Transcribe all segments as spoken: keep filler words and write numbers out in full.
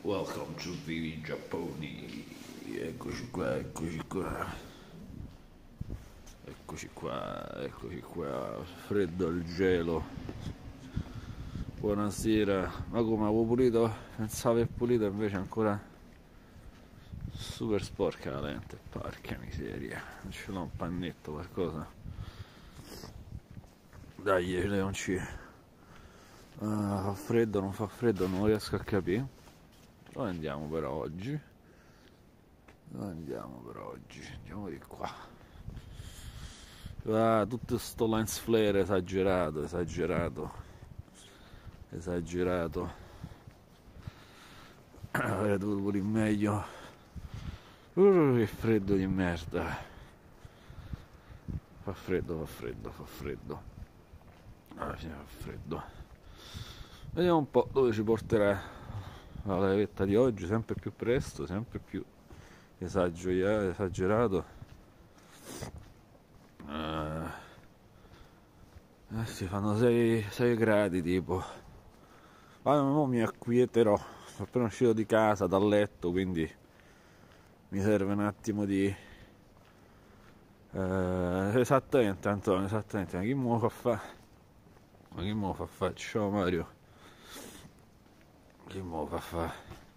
Welcome to Vivi Giapponi. Eccoci qua, eccoci qua. Eccoci qua, eccoci qua. Freddo al gelo. Buonasera. Ma come avevo pulito? Pensavo aver pulito, invece ancora super sporca la lente. Porca miseria. Non ce l'ho un pannetto, qualcosa. Dai, Leonci. Ah, fa freddo, non fa freddo, non riesco a capire. Dove andiamo per oggi? Dove andiamo per oggi? Andiamo di qua. Ah, tutto sto lens flare esagerato, esagerato, esagerato. Avrei dovuto pulire meglio. Uh, che freddo di merda. Fa freddo, fa freddo, fa freddo. Ah, sì, fa freddo. Vediamo un po' dove ci porterà la levetta di oggi, sempre più presto, sempre più esagerato. Eh, eh, si fanno sei gradi tipo. Ma mo mi acquieterò. Sono appena uscito di casa, dal letto, quindi mi serve un attimo di eh, esattamente, Antonio, esattamente. Ma chi me lo fa fa? Ma chi me lo fa fa? Ciao Mario. Che mo fa fa?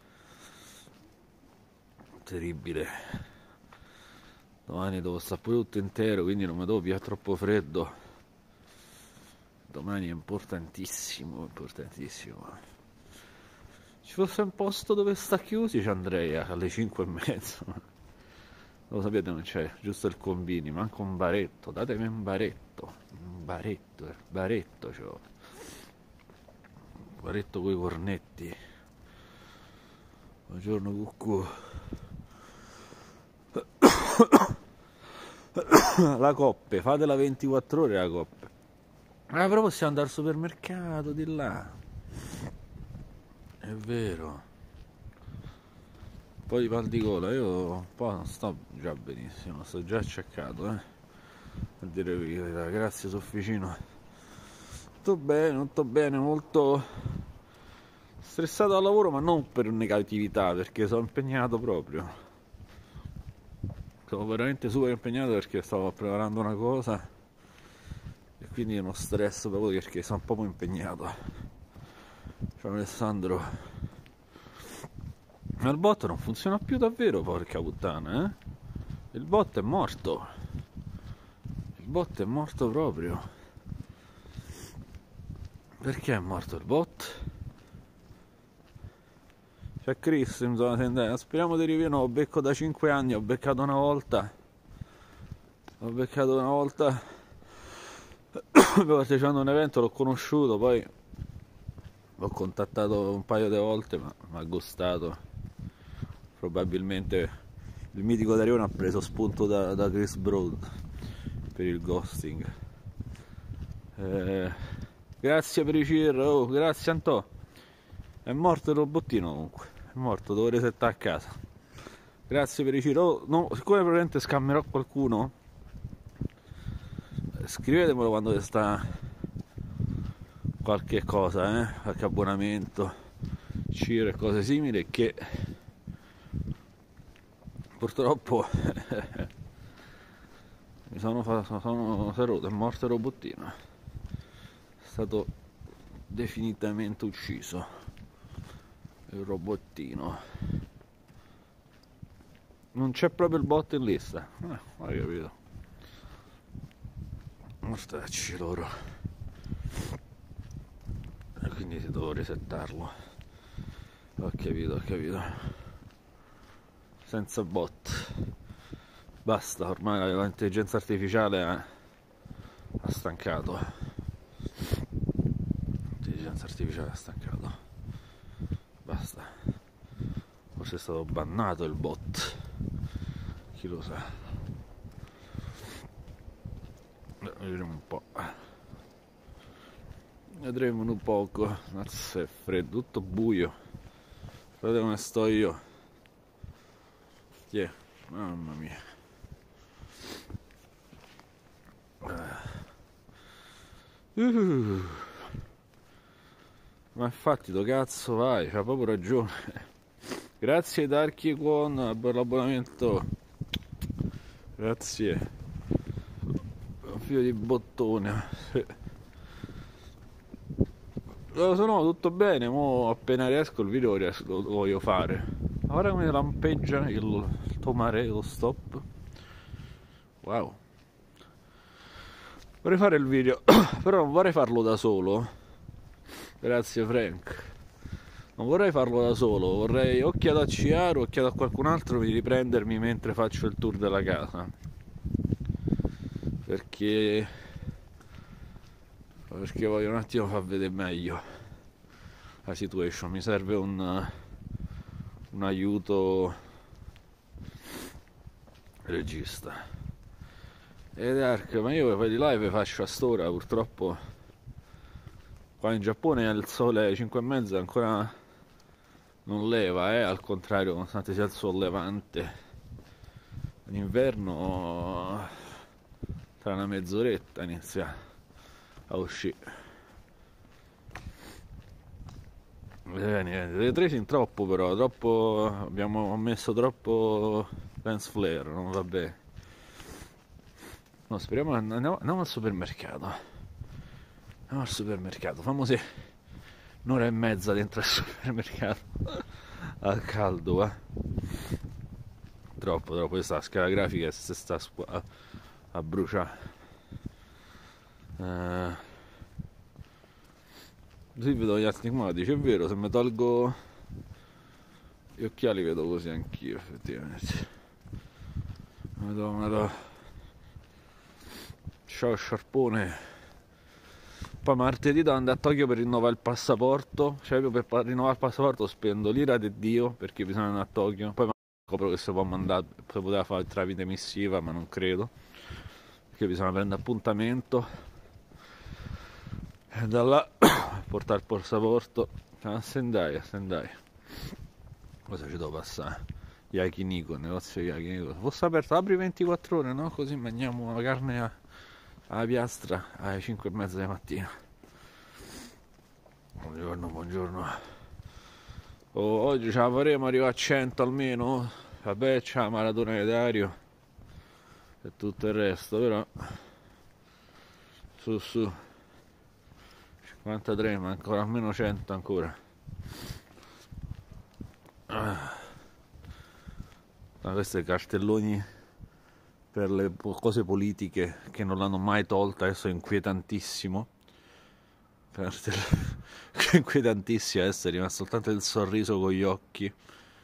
Terribile. Domani devo stare pure tutto intero, quindi non mi devo più troppo freddo. Domani è importantissimo, importantissimo. Ci fosse un posto dove sta chiusi ci andrei alle cinque e mezza. Lo sapete, non c'è, giusto il combini, manco un baretto, datemi un baretto. Un baretto, il baretto c'ho. Baretto coi cornetti. Buongiorno cucù. La coppe, fatela ventiquattro ore la coppe. Ah, però possiamo andare al supermercato di là. È vero. Poi mal di gola, io un po' non sto già benissimo, sto già acciaccato, eh. A dire la verità, grazie Sofficino. Tutto bene, tutto bene, molto stressato al lavoro, ma non per negatività, perché sono impegnato proprio. Sono veramente super impegnato perché stavo preparando una cosa e quindi uno stress proprio perché sono proprio impegnato. Ciao Alessandro. Ma il bot non funziona più davvero, porca puttana, eh? Il bot è morto. Il bot è morto proprio. Perché è morto il bot? C'è Chris in zona tendente. Speriamo di rivedere. No, ho becco da cinque anni, ho beccato una volta. Ho beccato una volta. Partecipando a un evento, l'ho conosciuto, poi l'ho contattato un paio di volte, ma mi ha gustato. Probabilmente il mitico Darione ha preso spunto da, da Chris Broad per il ghosting. Eh, grazie per i cheer, oh, grazie Antò. È morto il robottino comunque, è morto, devo resettare a casa. Grazie per i cheer, oh, no, siccome probabilmente scammerò qualcuno, scrivetemelo quando sta qualche cosa, eh? Qualche abbonamento, cheer e cose simili, che purtroppo mi sono, sono, sono seruto, è morto il robottino, è stato definitivamente ucciso il robottino. Non c'è proprio il bot in lista, eh, hai capito? Mortacci loro. E quindi si devo resettarlo. Ho capito, ho capito. Senza bot. Basta, ormai l'intelligenza artificiale ha, ha stancato. L'intelligenza artificiale ha stancato. Basta. Forse è stato bannato il bot. Chi lo sa. Vedremo un po'. Vedremo un poco. Mazza, è freddo, tutto buio. Guardate come sto io. Chi è? Mamma mia. Uh. Ma infatti, do cazzo vai, c'ha proprio ragione. Grazie Darky Kwon per l'abbonamento. Grazie. Un figlio di bottone. Se no tutto bene, mo appena riesco il video riesco, lo voglio fare. Ora come lampeggia il, il tomare, lo stop. Wow. Vorrei fare il video, però non vorrei farlo da solo. Grazie Frank. Non vorrei farlo da solo, vorrei o chiedo a Ciaro o chiedo a qualcun altro di riprendermi mentre faccio il tour della casa. Perché perché voglio un attimo far vedere meglio la situation. Mi serve un, un aiuto regista. Ed Ark, ma io poi di live faccio a st'ora, purtroppo qua in Giappone il sole alle cinque e mezza ancora non leva, eh, al contrario, nonostante sia il sol levante. In inverno tra una mezz'oretta inizia a uscire. Eh, niente, le tre in troppo però, troppo abbiamo messo troppo lens flare, non va bene. No, speriamo, andiamo, andiamo al supermercato. Andiamo al supermercato, famosi un'ora e mezza dentro al supermercato al caldo, eh. Troppo, troppo, questa scheda grafica si sta a, a bruciare. Eh, così vedo gli astigmatici, è vero, se mi tolgo gli occhiali vedo così anch'io, effettivamente. Mi do, mi do. Ciao sciarpone. Poi martedì devo andare a Tokyo per rinnovare il passaporto. Cioè io per rinnovare il passaporto spendo l'ira di Dio, perché bisogna andare a Tokyo. Poi scopro che si può mandare, si poteva fare tramite missiva, ma non credo, perché bisogna prendere appuntamento e da là portare il passaporto a Sendai, a Sendai. Cosa ci devo passare? Yakiniku, negozio Yakiniku. Fosse aperto, apri ventiquattro ore, no? Così mangiamo la carne a alla piastra alle cinque e mezza di mattina. Buongiorno, buongiorno. Oh, oggi ce la faremo arrivare a cento almeno. Vabbè, c'è la maratona di Dario e tutto il resto, però su su cinquantatré, ma ancora almeno cento ancora. Ah. Ma questi i cartelloni per le cose politiche che non l'hanno mai tolta, adesso è inquietantissimo. È inquietantissimo, adesso è rimasto soltanto il sorriso con gli occhi.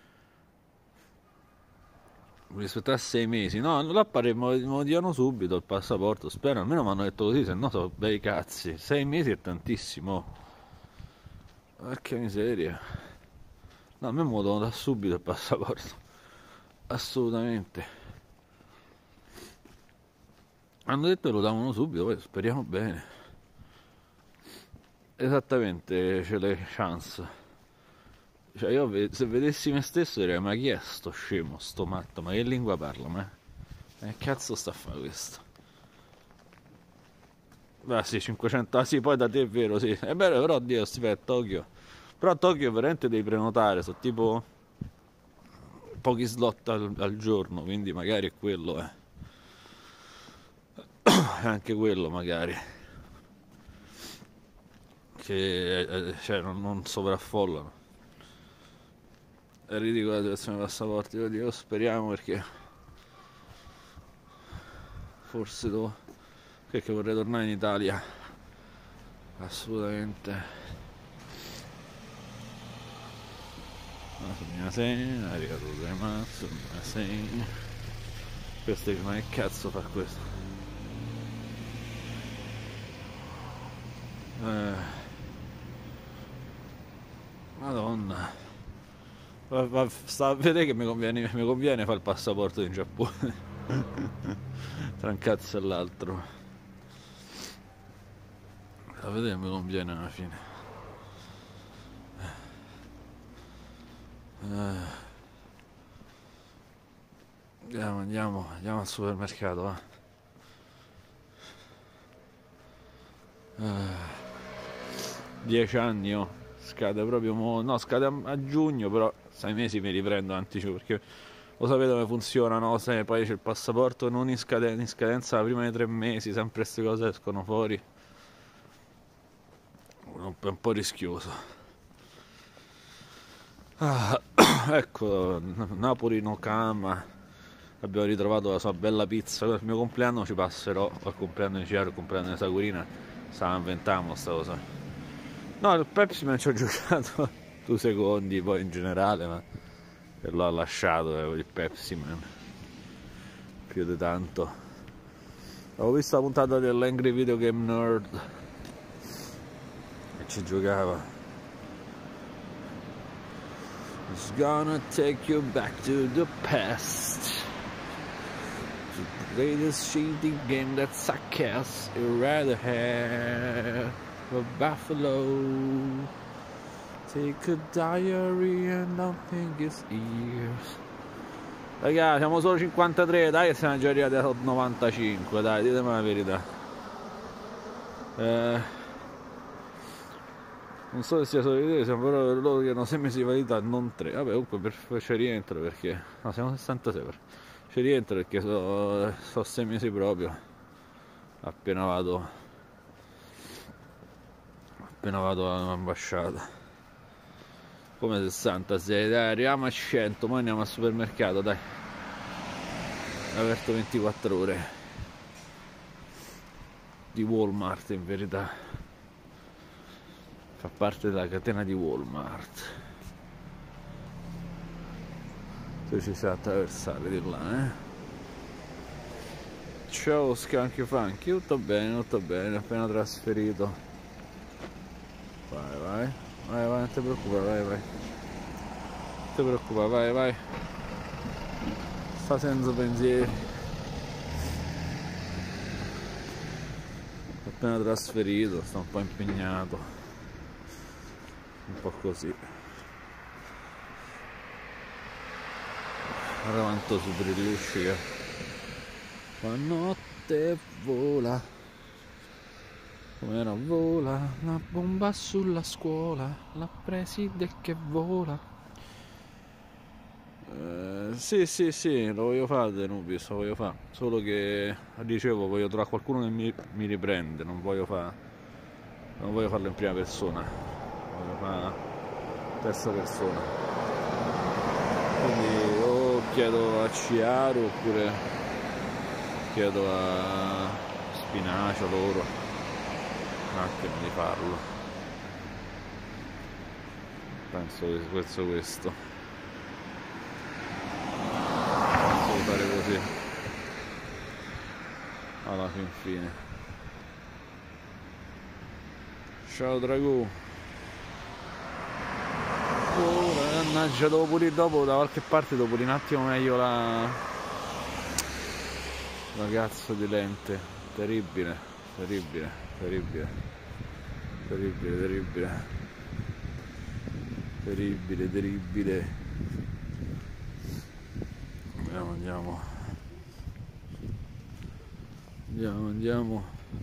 Mi aspettare sei mesi, no, là pare me lo diano subito il passaporto, spero, almeno mi hanno detto così, se no sono bei cazzi. Sei mesi è tantissimo. Porca miseria. No, a me me lo devono da subito il passaporto. Assolutamente. Hanno detto che lo davano subito, poi speriamo bene. Esattamente, c'è le chance. Cioè io se vedessi me stesso direi, ma chi è sto scemo, sto matto, ma che lingua parla, ma che cazzo sta a fare questo? Beh sì, cinquecento, ah sì, poi da te è vero, sì, è vero, però Dio, aspetta, Tokyo. Però a Tokyo veramente devi prenotare, sono tipo pochi slot al, al giorno, quindi magari è quello, eh. Anche quello magari che eh, cioè, non, non sovraffollano. È ridicolo la situazione dei passaporti, io dico, speriamo, perché forse devo, perché vorrei tornare in Italia assolutamente. Questo ma che cazzo fa questo? Eh, Madonna, va, va, sta a vedere che mi conviene, mi conviene fare il passaporto in Giappone tra un cazzo e l'altro. A vedere che mi conviene alla fine. Eh, andiamo, andiamo, andiamo al supermercato, va. Eh, dieci anni, oh. Scade proprio mo, no, scade a, a giugno, però sei mesi mi riprendo anticipo, perché lo sapete come funziona, no? Se poi c'è il passaporto non in scadenza, in scadenza prima di tre mesi, sempre queste cose escono fuori, è un po' rischioso. Ah, ecco, Napoli no Cama, abbiamo ritrovato la sua bella pizza. Per il mio compleanno ci passerò, al compleanno di Ciaro, al compleanno di Sagurina, stava inventando sta cosa. No, il Pepsi me ci ho giocato due secondi poi in generale, ma e l'ho lasciato eh, il Pepsi Man più di tanto. Avevo visto la puntata dell'Angry Video Game Nerd e ci giocava. It's gonna take you back to the past to play this shitty game that sucks ass. You rather have a buffalo. Take a diary and don't think it's ears. Raga, siamo solo cinquantatré, dai che siamo già arrivati a novantacinque, dai, ditemi la verità. Eh... Non so se sia solo idea, siamo però loro che hanno sei mesi di validità, non tre. Vabbè, comunque per, ci rientro perché... No, siamo sessantasei per... Ci rientro perché sono so sei mesi proprio. Appena vado... Appena vado all'ambasciata. Come sessantasei, dai, arriviamo a cento, poi andiamo al supermercato, dai. È aperto ventiquattro ore. Di Walmart in verità. Fa parte della catena di Walmart. Tu ci sai attraversare di là, eh? Ciao Skanky Funky, tutto bene, tutto bene, appena trasferito. Vai, vai, vai, vai, non ti preoccupare, vai, vai. Non ti preoccupare, vai, vai. Sta senza pensieri. Appena trasferito, sto un po' impegnato. Un po' così. Ora quanto su brilluscica. La notte vola. Come era vola la bomba sulla scuola. La preside che vola. Eh, sì, sì, sì, lo voglio fare Denubis, lo voglio fare. Solo che dicevo, voglio trovare qualcuno che mi, mi riprende. Non voglio fare. Non voglio farlo in prima persona. Voglio fare terza persona, quindi o chiedo a Ciaro oppure chiedo a Spinacio loro un attimo di farlo. Penso che penso questo penso di fare così alla fin fine. Ciao Dragù. Oh, mannaggia, devo pulire dopo da qualche parte, devo pulire un attimo meglio la la cazzo di lente. Terribile, terribile, terribile, terribile, terribile, terribile, terribile. Andiamo, andiamo, andiamo, andiamo,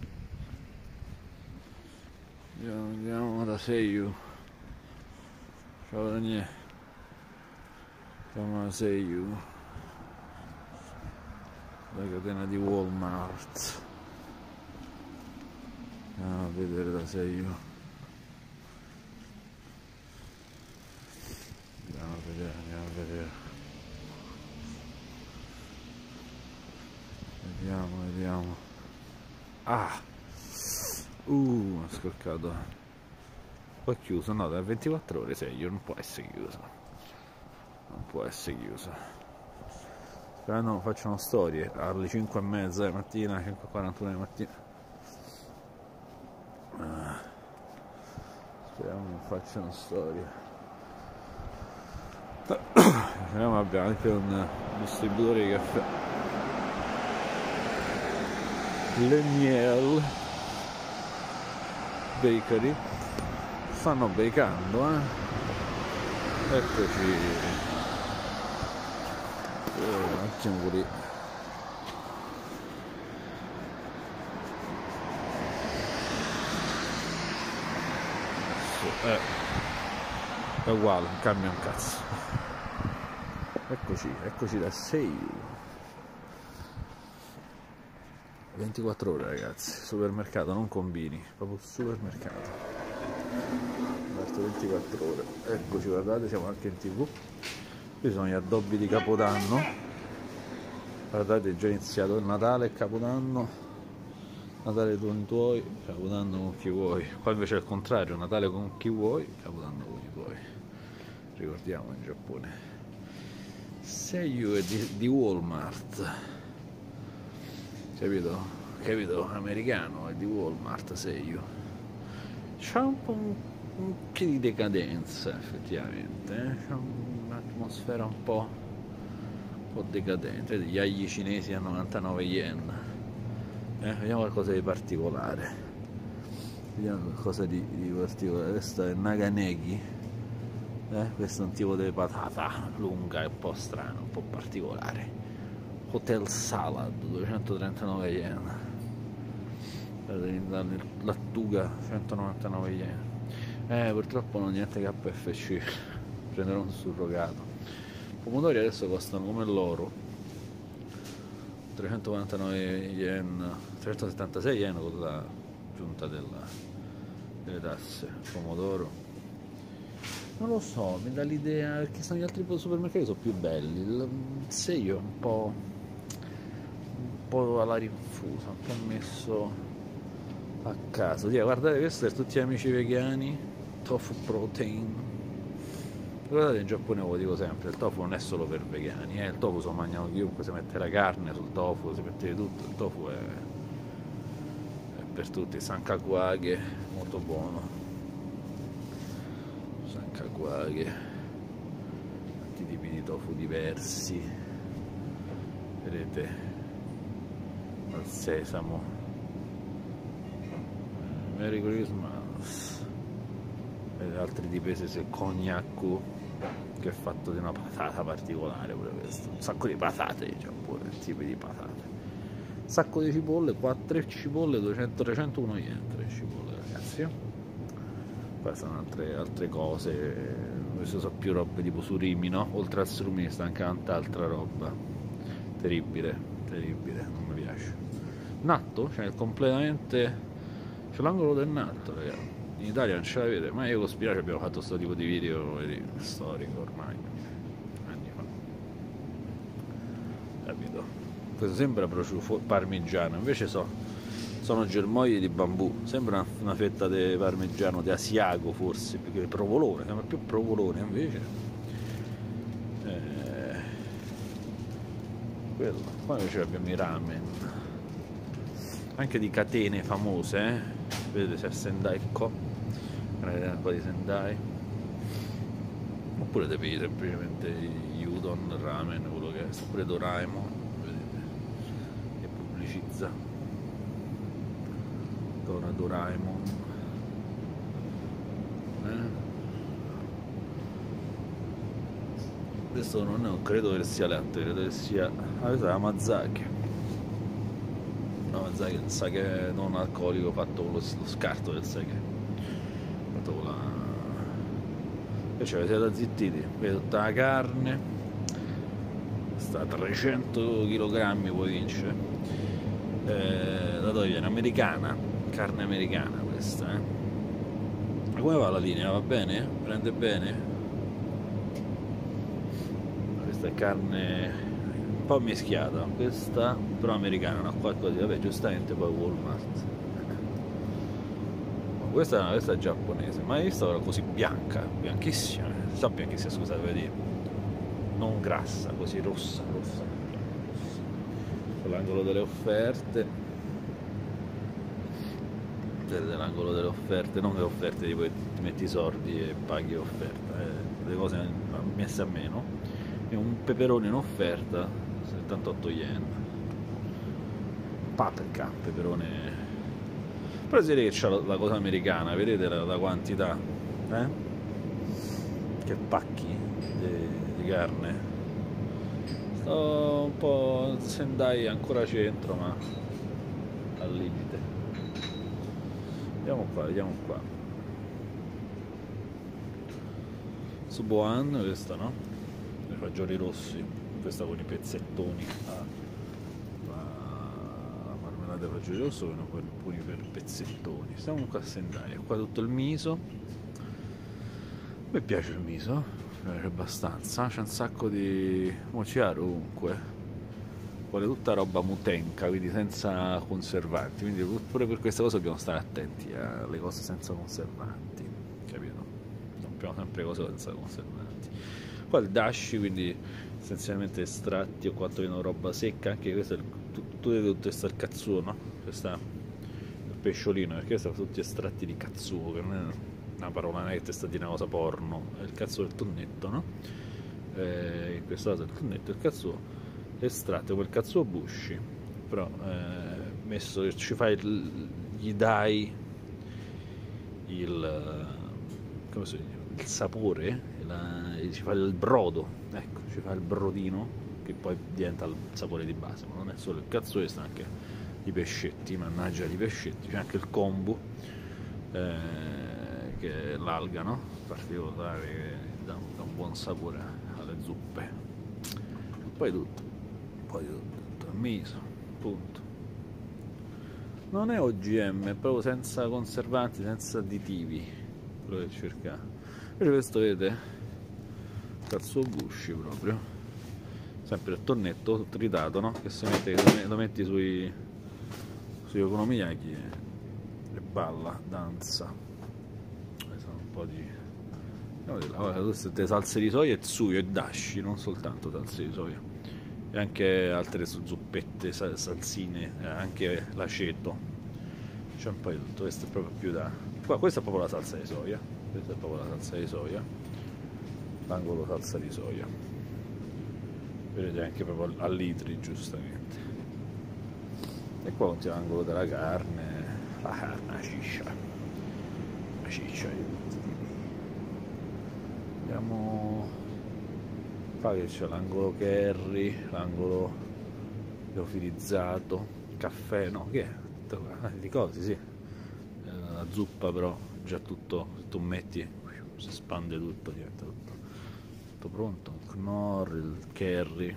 andiamo, andiamo da Seiyu. Ciao Daniele, siamo a Seiyu, la catena di Walmart. Andiamo a vedere da Seiyu. Andiamo a vedere, andiamo a vedere. Vediamo, vediamo. Ah! Uh, ho scorcato. Poi è chiuso, no, da ventiquattro ore Seiyu non può essere chiuso. Non può essere chiuso. Sperando non facciano storie alle cinque e mezza di mattina, cinque e quarantuno di mattina. Ah, speriamo non facciano storie. Speriamo abbiamo anche un distributore di caffè. Le Miel Bakery. Stanno becando, eh? Eccoci. Eh, un attimo pure. Eh, è uguale, non cambia un cazzo. Eccoci, eccoci da Seiyu. ventiquattro ore ragazzi, supermercato, non combini, proprio supermercato. Aperto ventiquattro ore. Eccoci, guardate, siamo anche in tv. Qui sono gli addobbi di Capodanno. Guardate, è già iniziato il Natale e Capodanno. Natale con i tuoi, Capodanno con chi vuoi. Qua invece è il contrario, Natale con chi vuoi, Capodanno con i tuoi. Ricordiamo in Giappone. Seiyu è di, di Walmart. Capito? Capito? Americano, è di Walmart Seiyu. C'ha un po' un, un che di decadenza effettivamente, eh? C'ha un'atmosfera un po', un po' decadente. Gli agli cinesi a novantanove yen. Eh, vediamo qualcosa di particolare. Vediamo qualcosa di, di particolare. Questo è Naganegi. Eh, questo è un tipo di patata lunga e un po' strano, un po' particolare. Hotel Salad, duecentotrentanove yen. Lattuga, centonovantanove yen. Eh, purtroppo non niente K F C. Prenderò un surrogato. I pomodori adesso costano come l'oro. trecentoquarantanove yen, trecentosettantasei yen con la giunta della, delle tasse. Pomodoro non lo so, mi dà l'idea che sono gli altri supermercati sono più belli. Il Seiyu è un po' un po' alla rinfusa, un po' messo a caso. Dio, guardate, questo per tutti gli amici vegani, tofu protein. Guardate, in Giappone ve lo dico sempre, il tofu non è solo per vegani, eh? Il tofu se lo mangiano chiunque, si mette la carne sul tofu, si mette di tutto, il tofu è, è per tutti. Sankakuage, molto buono. Sankakuage, tanti tipi di tofu diversi, vedete, al sesamo. Merry Christmas. Vedete, altri tipi di cognac che è fatto di una patata particolare pure questo, un sacco di patate in Giappone, tipi di patate, un sacco di cipolle, quattro cipolle, duecento trecentouno yen, tre cipolle ragazzi. Poi sono altre, altre cose, queste sono più robe tipo surimi, no? Oltre al surimi sta anche tanta altra roba, terribile, terribile, non mi piace. Natto, cioè completamente, c'è l'angolo del natto ragazzi. In Italia non ce l'avete, ma io con Spinaci abbiamo fatto questo tipo di video vedi, storico ormai, anni fa. Capito? Questo sembra prosciutto parmigiano, invece so, sono germogli di bambù, sembra una, una fetta di parmigiano, di asiago forse, più che provolone, sembra più provolone invece. Eh, quello. Poi invece abbiamo i ramen, anche di catene famose, eh? Vedete c'è Sendai Co. Un po' di Sendai, oppure devi semplicemente gli udon, ramen, quello che è, oppure Doraemon, vedete, che pubblicizza Dora Doraemon, eh? Questo non, è, non credo che sia latte, credo che sia, ah, questo è Amazaki. Amazaki è il sake non alcolico fatto con lo, lo scarto del sake. La... Invece avete da zittiti, vedete tutta la carne, sta a trecento chilogrammi puoi vincere, eh, da dove viene? Americana, carne americana questa, eh? Ma come va la linea? Va bene? Prende bene? Questa è carne un po' mischiata, questa però americana, no? Qualcosa di, vabbè, giustamente poi Walmart. Questa, questa è giapponese, ma hai visto così bianca, bianchissima, so bianchissima, scusate, vedi, non grassa, così rossa, rossa, rossa. Con l'angolo delle offerte, vedete l'angolo delle offerte, non le offerte tipo ti metti i soldi e paghi l'offerta, eh, le cose messe a meno, e un peperone in offerta, settantotto yen, paprika, peperone. Però si vede che c'è la, la cosa americana, vedete la, la quantità, eh? Che pacchi di, di carne. Sto un po' Sendai ancora centro, ma al limite. Vediamo qua, vediamo qua. Suboan, questa no? i fagioli rossi, questa con i pezzettoni, la, la marmellata dei fagioli rossi sono alcuni per pezzettoni. Stiamo comunque a Sendai, qua tutto il miso, a me piace il miso, mi piace abbastanza, c'è un sacco di mociaro ovunque, vuole tutta roba mutenca, quindi senza conservanti, quindi pure per questa cosa dobbiamo stare attenti alle cose senza conservanti, capito? Compriamo sempre cose senza conservanti. Qua il dashi, quindi essenzialmente estratti o quantomeno roba secca, anche questo è il, tutto, tutto questo è il katsuo, no? Questo è il pesciolino, perché questo sono tutti estratti di katsuo, che non è una parola, non è che ti sta di una cosa porno, è il katsuo del tonnetto, no? Eh, in questo caso è il tonnetto, il katsuo estratto quel katsuo bushi, però eh, messo che ci fai il, gli dai il, come si dice, il sapore, la, ci fa il brodo, ecco, ci fa il brodino che poi diventa il sapore di base, ma non è solo il katsuo, ci stanno anche i pescetti, mannaggia di pescetti, c'è anche il kombu, eh, che è l'alga, no? Particolare, che dà, dà un buon sapore alle zuppe, e poi tutto poi tutto il miso, punto. Non è O G M, è proprio senza conservanti, senza additivi, quello che cercate. Invece questo, vedete, katsuo bushi proprio, sempre il tonnetto tritato, no? Che si mette, che lo metti sui sui okonomiyaki e balla, danza. Questo è un po' di queste salse di soia e tsuyo e dashi, non soltanto salse di soia, e anche altre zuppette, salsine, anche l'aceto, c'è un po' di tutto. Questo è proprio più da qua, questa è proprio la salsa di soia, questa è proprio la salsa di soia, l'angolo salsa di soia, vedete anche proprio a litri giustamente, e qua continua l'angolo della carne, la carne, la ciccia, la ciccia di tutti i tipi. Andiamo qua che c'è l'angolo curry, l'angolo liofilizzato, caffè, no, che è? Di cose, sì, la zuppa però già tutto, se tu metti si espande tutto, diventa tutto, tutto pronto, il knorr, il curry,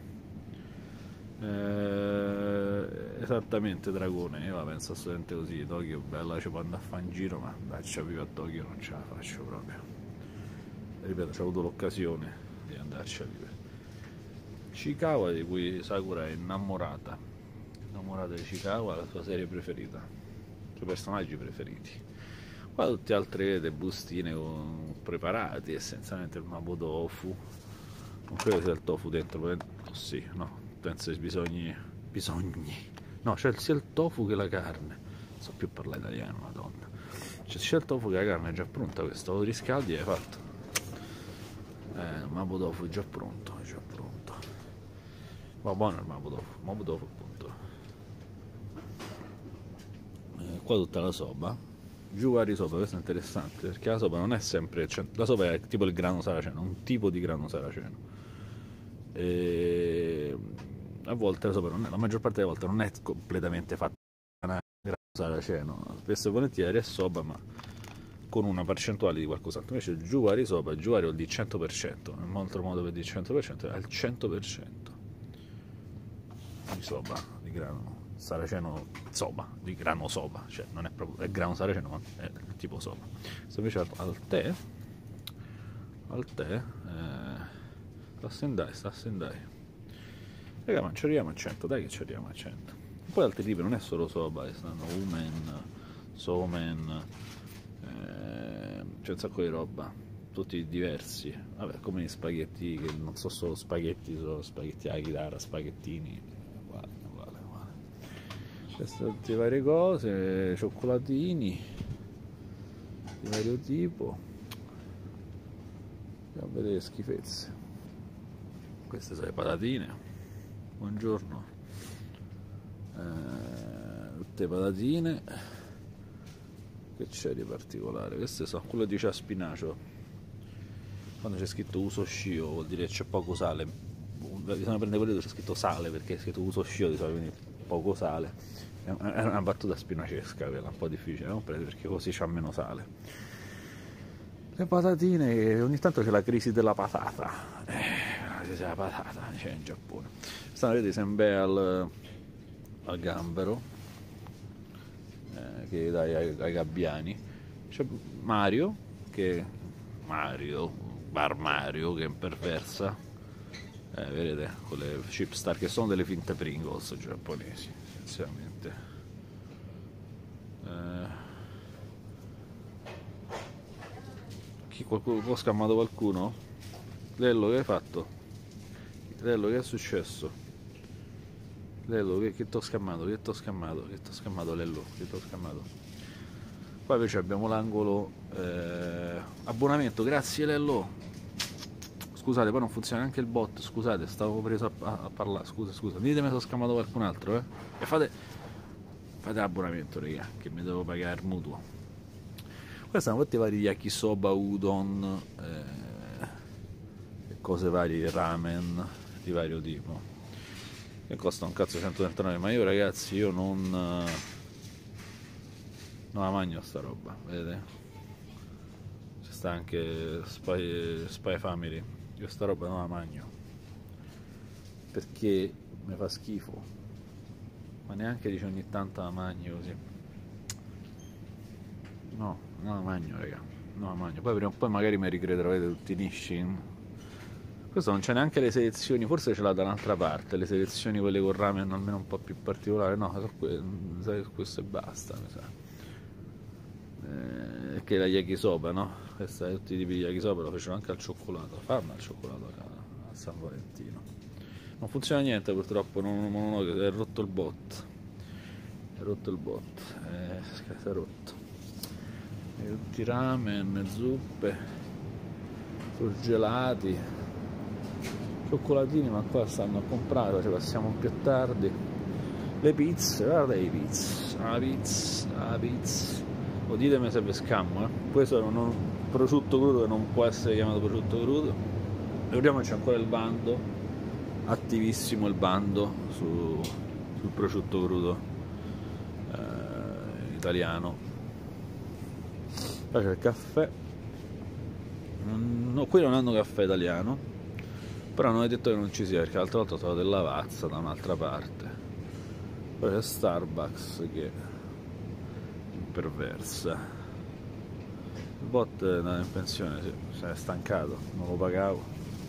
eh, esattamente dragone, io la penso assolutamente così. Tokyo bella, ci può andare a fare in giro, ma dacci vivo a Tokyo non ce la faccio proprio, ripeto, ho avuto l'occasione di andarci a vivere. Ishikawa, di cui Sakura è innamorata, innamorata di Ishikawa, la sua serie preferita, i suoi personaggi preferiti. Qua tutte altre, vedete, bustine preparati, essenzialmente il mapo tofu, non credo sia il tofu dentro, oh, sì, no, penso che bisogni, bisogni, no, c'è sia il tofu che la carne, non so più parlare italiano, madonna, c'è sia il tofu che la carne è già pronta, questo lo riscaldi e hai fatto. Eh, il mapo tofu è già pronto, è già pronto. Va buono il mapo tofu, il mapo tofu appunto. Eh, qua tutta la soba, Juwari soba, questo è interessante perché la soba non è sempre, cioè, la soba è tipo il grano saraceno, un tipo di grano saraceno. E a volte la soba, non è, la maggior parte delle volte non è completamente fatta da grano saraceno, spesso e volentieri è soba ma con una percentuale di qualcos'altro. Invece il Juwari soba, il Juwari vuol dire cento per cento, un altro modo per dire cento per cento è al cento per cento di soba, di grano saraceno soba, di grano soba, cioè non è proprio è grano saraceno ma è tipo soba. Se invece al tè, al tè, eh, sta a Sendai, sta a Sendai. Raga, ma ci arriviamo a cento, dai che ci arriviamo a cento. E poi altri tipi, non è solo soba, stanno umen, somen, c'è un sacco di roba, tutti diversi, vabbè, come gli spaghetti, che non so solo spaghetti, sono spaghetti alla chitarra, spaghettini, uguale, uguale, uguale. C'è tutte varie cose, cioccolatini di vario tipo, andiamo a vedere le schifezze. Queste sono le patatine, buongiorno, eh, tutte patatine. Che c'è di particolare? Queste sono quello di spinacio. Quando c'è scritto uso shio vuol dire che c'è poco sale. Bisogna prendere quello dove c'è scritto sale, perché è scritto uso shio di solito, quindi poco sale. È una battuta spinacesca, quella un po' difficile, non prendere perché così c'ha meno sale. Le patatine, ogni tanto c'è la crisi della patata. Eh, qualsiasi sia la patata, c'è in Giappone. Stanno, vedete, sempre al, al gambero, eh, che dai ai, ai gabbiani. C'è Mario, che Mario, Bar Mario, che imperversa, eh, vedete, con le chip star che sono delle finte Pringles giapponesi, essenzialmente. Eh, chi qualcuno può scammato qualcuno? Lello, che hai fatto? Lello, che è successo? Lello, che, che t'ho scammato? Che t'ho scammato? Che t'ho scammato, Lello? Che t'ho scammato? Poi invece abbiamo l'angolo eh, abbonamento, grazie Lello. Scusate, poi non funziona neanche il bot, scusate, stavo preso a, a, a parlare, scusa, scusa. Ditemi se ho scammato qualcun altro, eh. E fate, fate l'abbonamento, raga, che mi devo pagare il mutuo. Questi sono tutti i vari yakisoba, udon, eh, cose varie, ramen di vario tipo. Che costa un cazzo centotrentanove, ma io ragazzi, io non... non la mangio sta roba, vedete? Ci sta anche Spy, Spy Family, io sta roba non la mangio perché mi fa schifo, ma neanche dice ogni tanto la mangio così, no, non la mangio raga, non la mangio. Poi prima o poi magari mi ricrederò, vedete, tutti i Nishin. Questo non c'è neanche le selezioni, forse ce l'ha da un'altra parte, le selezioni quelle con ramen almeno un po' più particolari, no, questo e basta, mi sa. Eh, che è la yakisoba, no? Questa è tutti i tipi di yakisoba, lo facevano anche al cioccolato, fanno al cioccolato a San Valentino. Non funziona niente purtroppo, non, non ho, è rotto il bot, è rotto il bot, eh, è rotto. E tutti ramen, zuppe, surgelati, cioccolatini, ma qua stanno a comprare, ci passiamo più tardi. Le pizze, guarda le pizze, la pizza, la pizza. O ditemi se vi scammo, eh. Questo è un prosciutto crudo che non può essere chiamato prosciutto crudo. Ricordiamo che c'è ancora il bando, attivissimo il bando su, sul prosciutto crudo eh, italiano. Poi c'è il caffè. No, qui non hanno caffè italiano, però non è detto che non ci sia, perché l'altra volta ho trovato del Lavazza da un'altra parte. Poi c'è Starbucks che perversa. Il bot è andato in pensione, sì, si è stancato, non lo pagavo,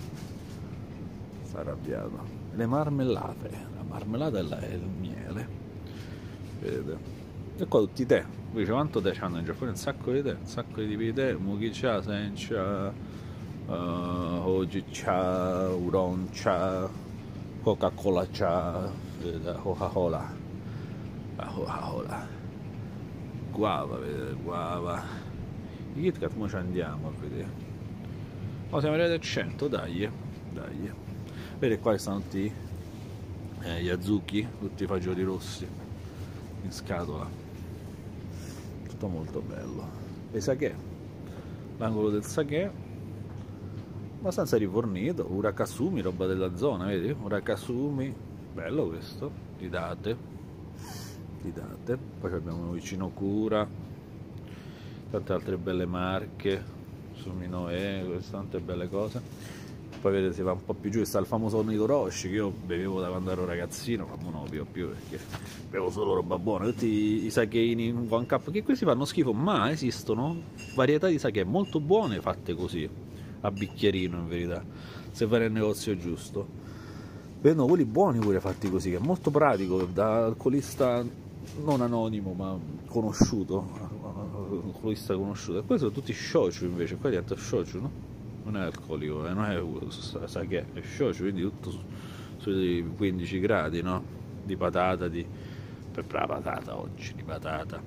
sta arrabbiato. Le marmellate, la marmellata è, la, è il miele, vedete? E qua tutti i tè, qui dice quanto tè c'hanno in Giappone, un sacco di tè, un sacco di tipi di tè, mugicha, sencha, uh, hojicha, uroncha, Coca-Cola cha, Coca-Cola, Coca-Cola. Guava, vedete, guava. I Kit Kat mo ci andiamo a vedere. Oh, siamo arrivati a cento, dai, dai. Vedete qua stanno tutti eh, gli azuki, tutti i fagioli rossi in scatola. Tutto molto bello. E sake, l'angolo del sake, abbastanza rifornito. Urakasumi, roba della zona, vedi? Urakasumi, bello questo, di date. Di date. Poi abbiamo vicino Cura, tante altre belle marche, Suminoe, queste tante belle cose. Poi vedete, si va un po' più giù, sta il famoso Nigoroshi che io bevevo da quando ero ragazzino, ma non lo bevo più perché bevo solo roba buona. Tutti i, i sakeini in one cup, che questi fanno schifo, ma esistono varietà di sake molto buone fatte così, a bicchierino in verità, se vai nel negozio giusto. Vedono quelli buoni pure fatti così, che è molto pratico, da alcolista non anonimo ma conosciuto, alcolista conosciuto. E questi sono tutti shochu invece, qua diventa shochu, no? Non è alcolico, eh? Non è sake, è shochu, quindi tutto su, sui quindici gradi, no? Di patata, di per la patata oggi, di patata,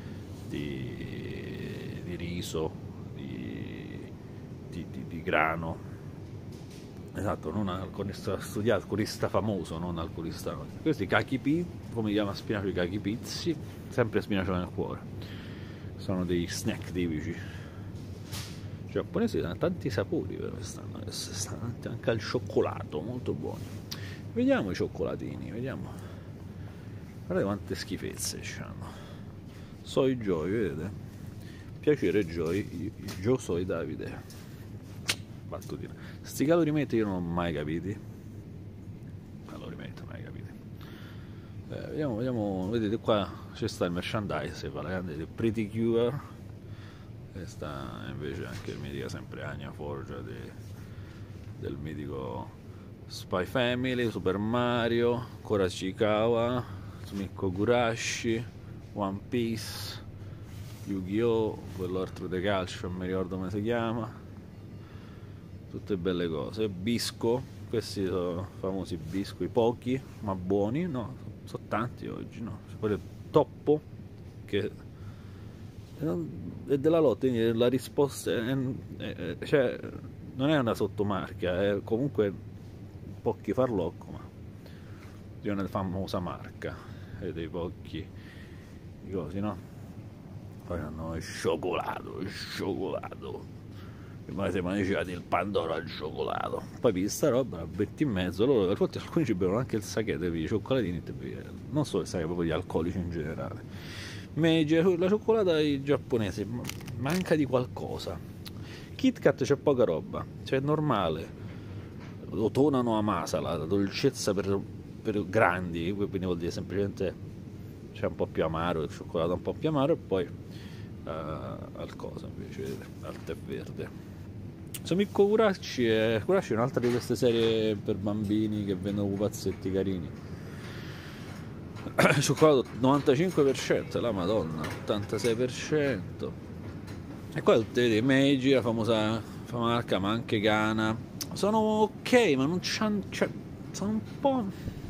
di, di riso, di, di, di, di grano. Esatto, non alcolista studiato, alcolista famoso, non alcolista. Questi kakipi, come si chiama spinacio, i kakipizzi, sempre spinacio nel cuore. Sono dei snack tipici giapponesi, hanno tanti sapori, però stanno, stanno anche al cioccolato, molto buoni. Vediamo i cioccolatini, vediamo. Guardate quante schifezze c'hanno. Soy Joy, vedete? Piacere Joy, io soy Davide. battutina. Sti calorimeti io non ho mai capiti. Calorimeti mai capiti. Eh, vediamo, vediamo, vedete qua c'è sta il merchandise, vedete Pretty Cure, e sta invece anche il mitico sempre Anya Forgia di, del mitico Spy Family, Super Mario, Kurashikawa, Sumikko Gurashi, One Piece, Yu-Gi-Oh!, quell'altro di calcio, non mi ricordo come si chiama, tutte belle cose. Bisco, questi sono famosi bisco, i pochi ma buoni, no, sono tanti oggi, no? C'è poi il Toppo, che è della lotta, quindi la risposta è, è, è, cioè, non è una sottomarca, è comunque Pochi Farlocco, ma di una famosa marca, e dei pochi i cosi, no? Poi hanno il cioccolato, il cioccolato, ma siamo mangiati il pandoro al cioccolato. Poi per sta roba, venti e mezzo, loro infatti alcuni ci bevono anche il sake, i cioccolatini, non solo il sake, proprio gli alcolici in generale. Media, la cioccolata ai giapponesi manca di qualcosa. Kit Kat c'è poca roba, cioè è normale, lo tonano a masala, la dolcezza per, per grandi, quindi vuol dire semplicemente c'è un po' più amaro, il cioccolato un po' più amaro, e poi uh, al cosa invece al tè verde. Sumikko Gurashi è, Gurashi è un'altra di queste serie per bambini che vendono pupazzetti carini. Cioccolato novantacinque per cento, la madonna, ottantasei per cento. E qua tutte vedi Meiji, la famosa, famosa marca, ma anche Ghana. Sono ok, ma non c'hanno, cioè, sono un po'...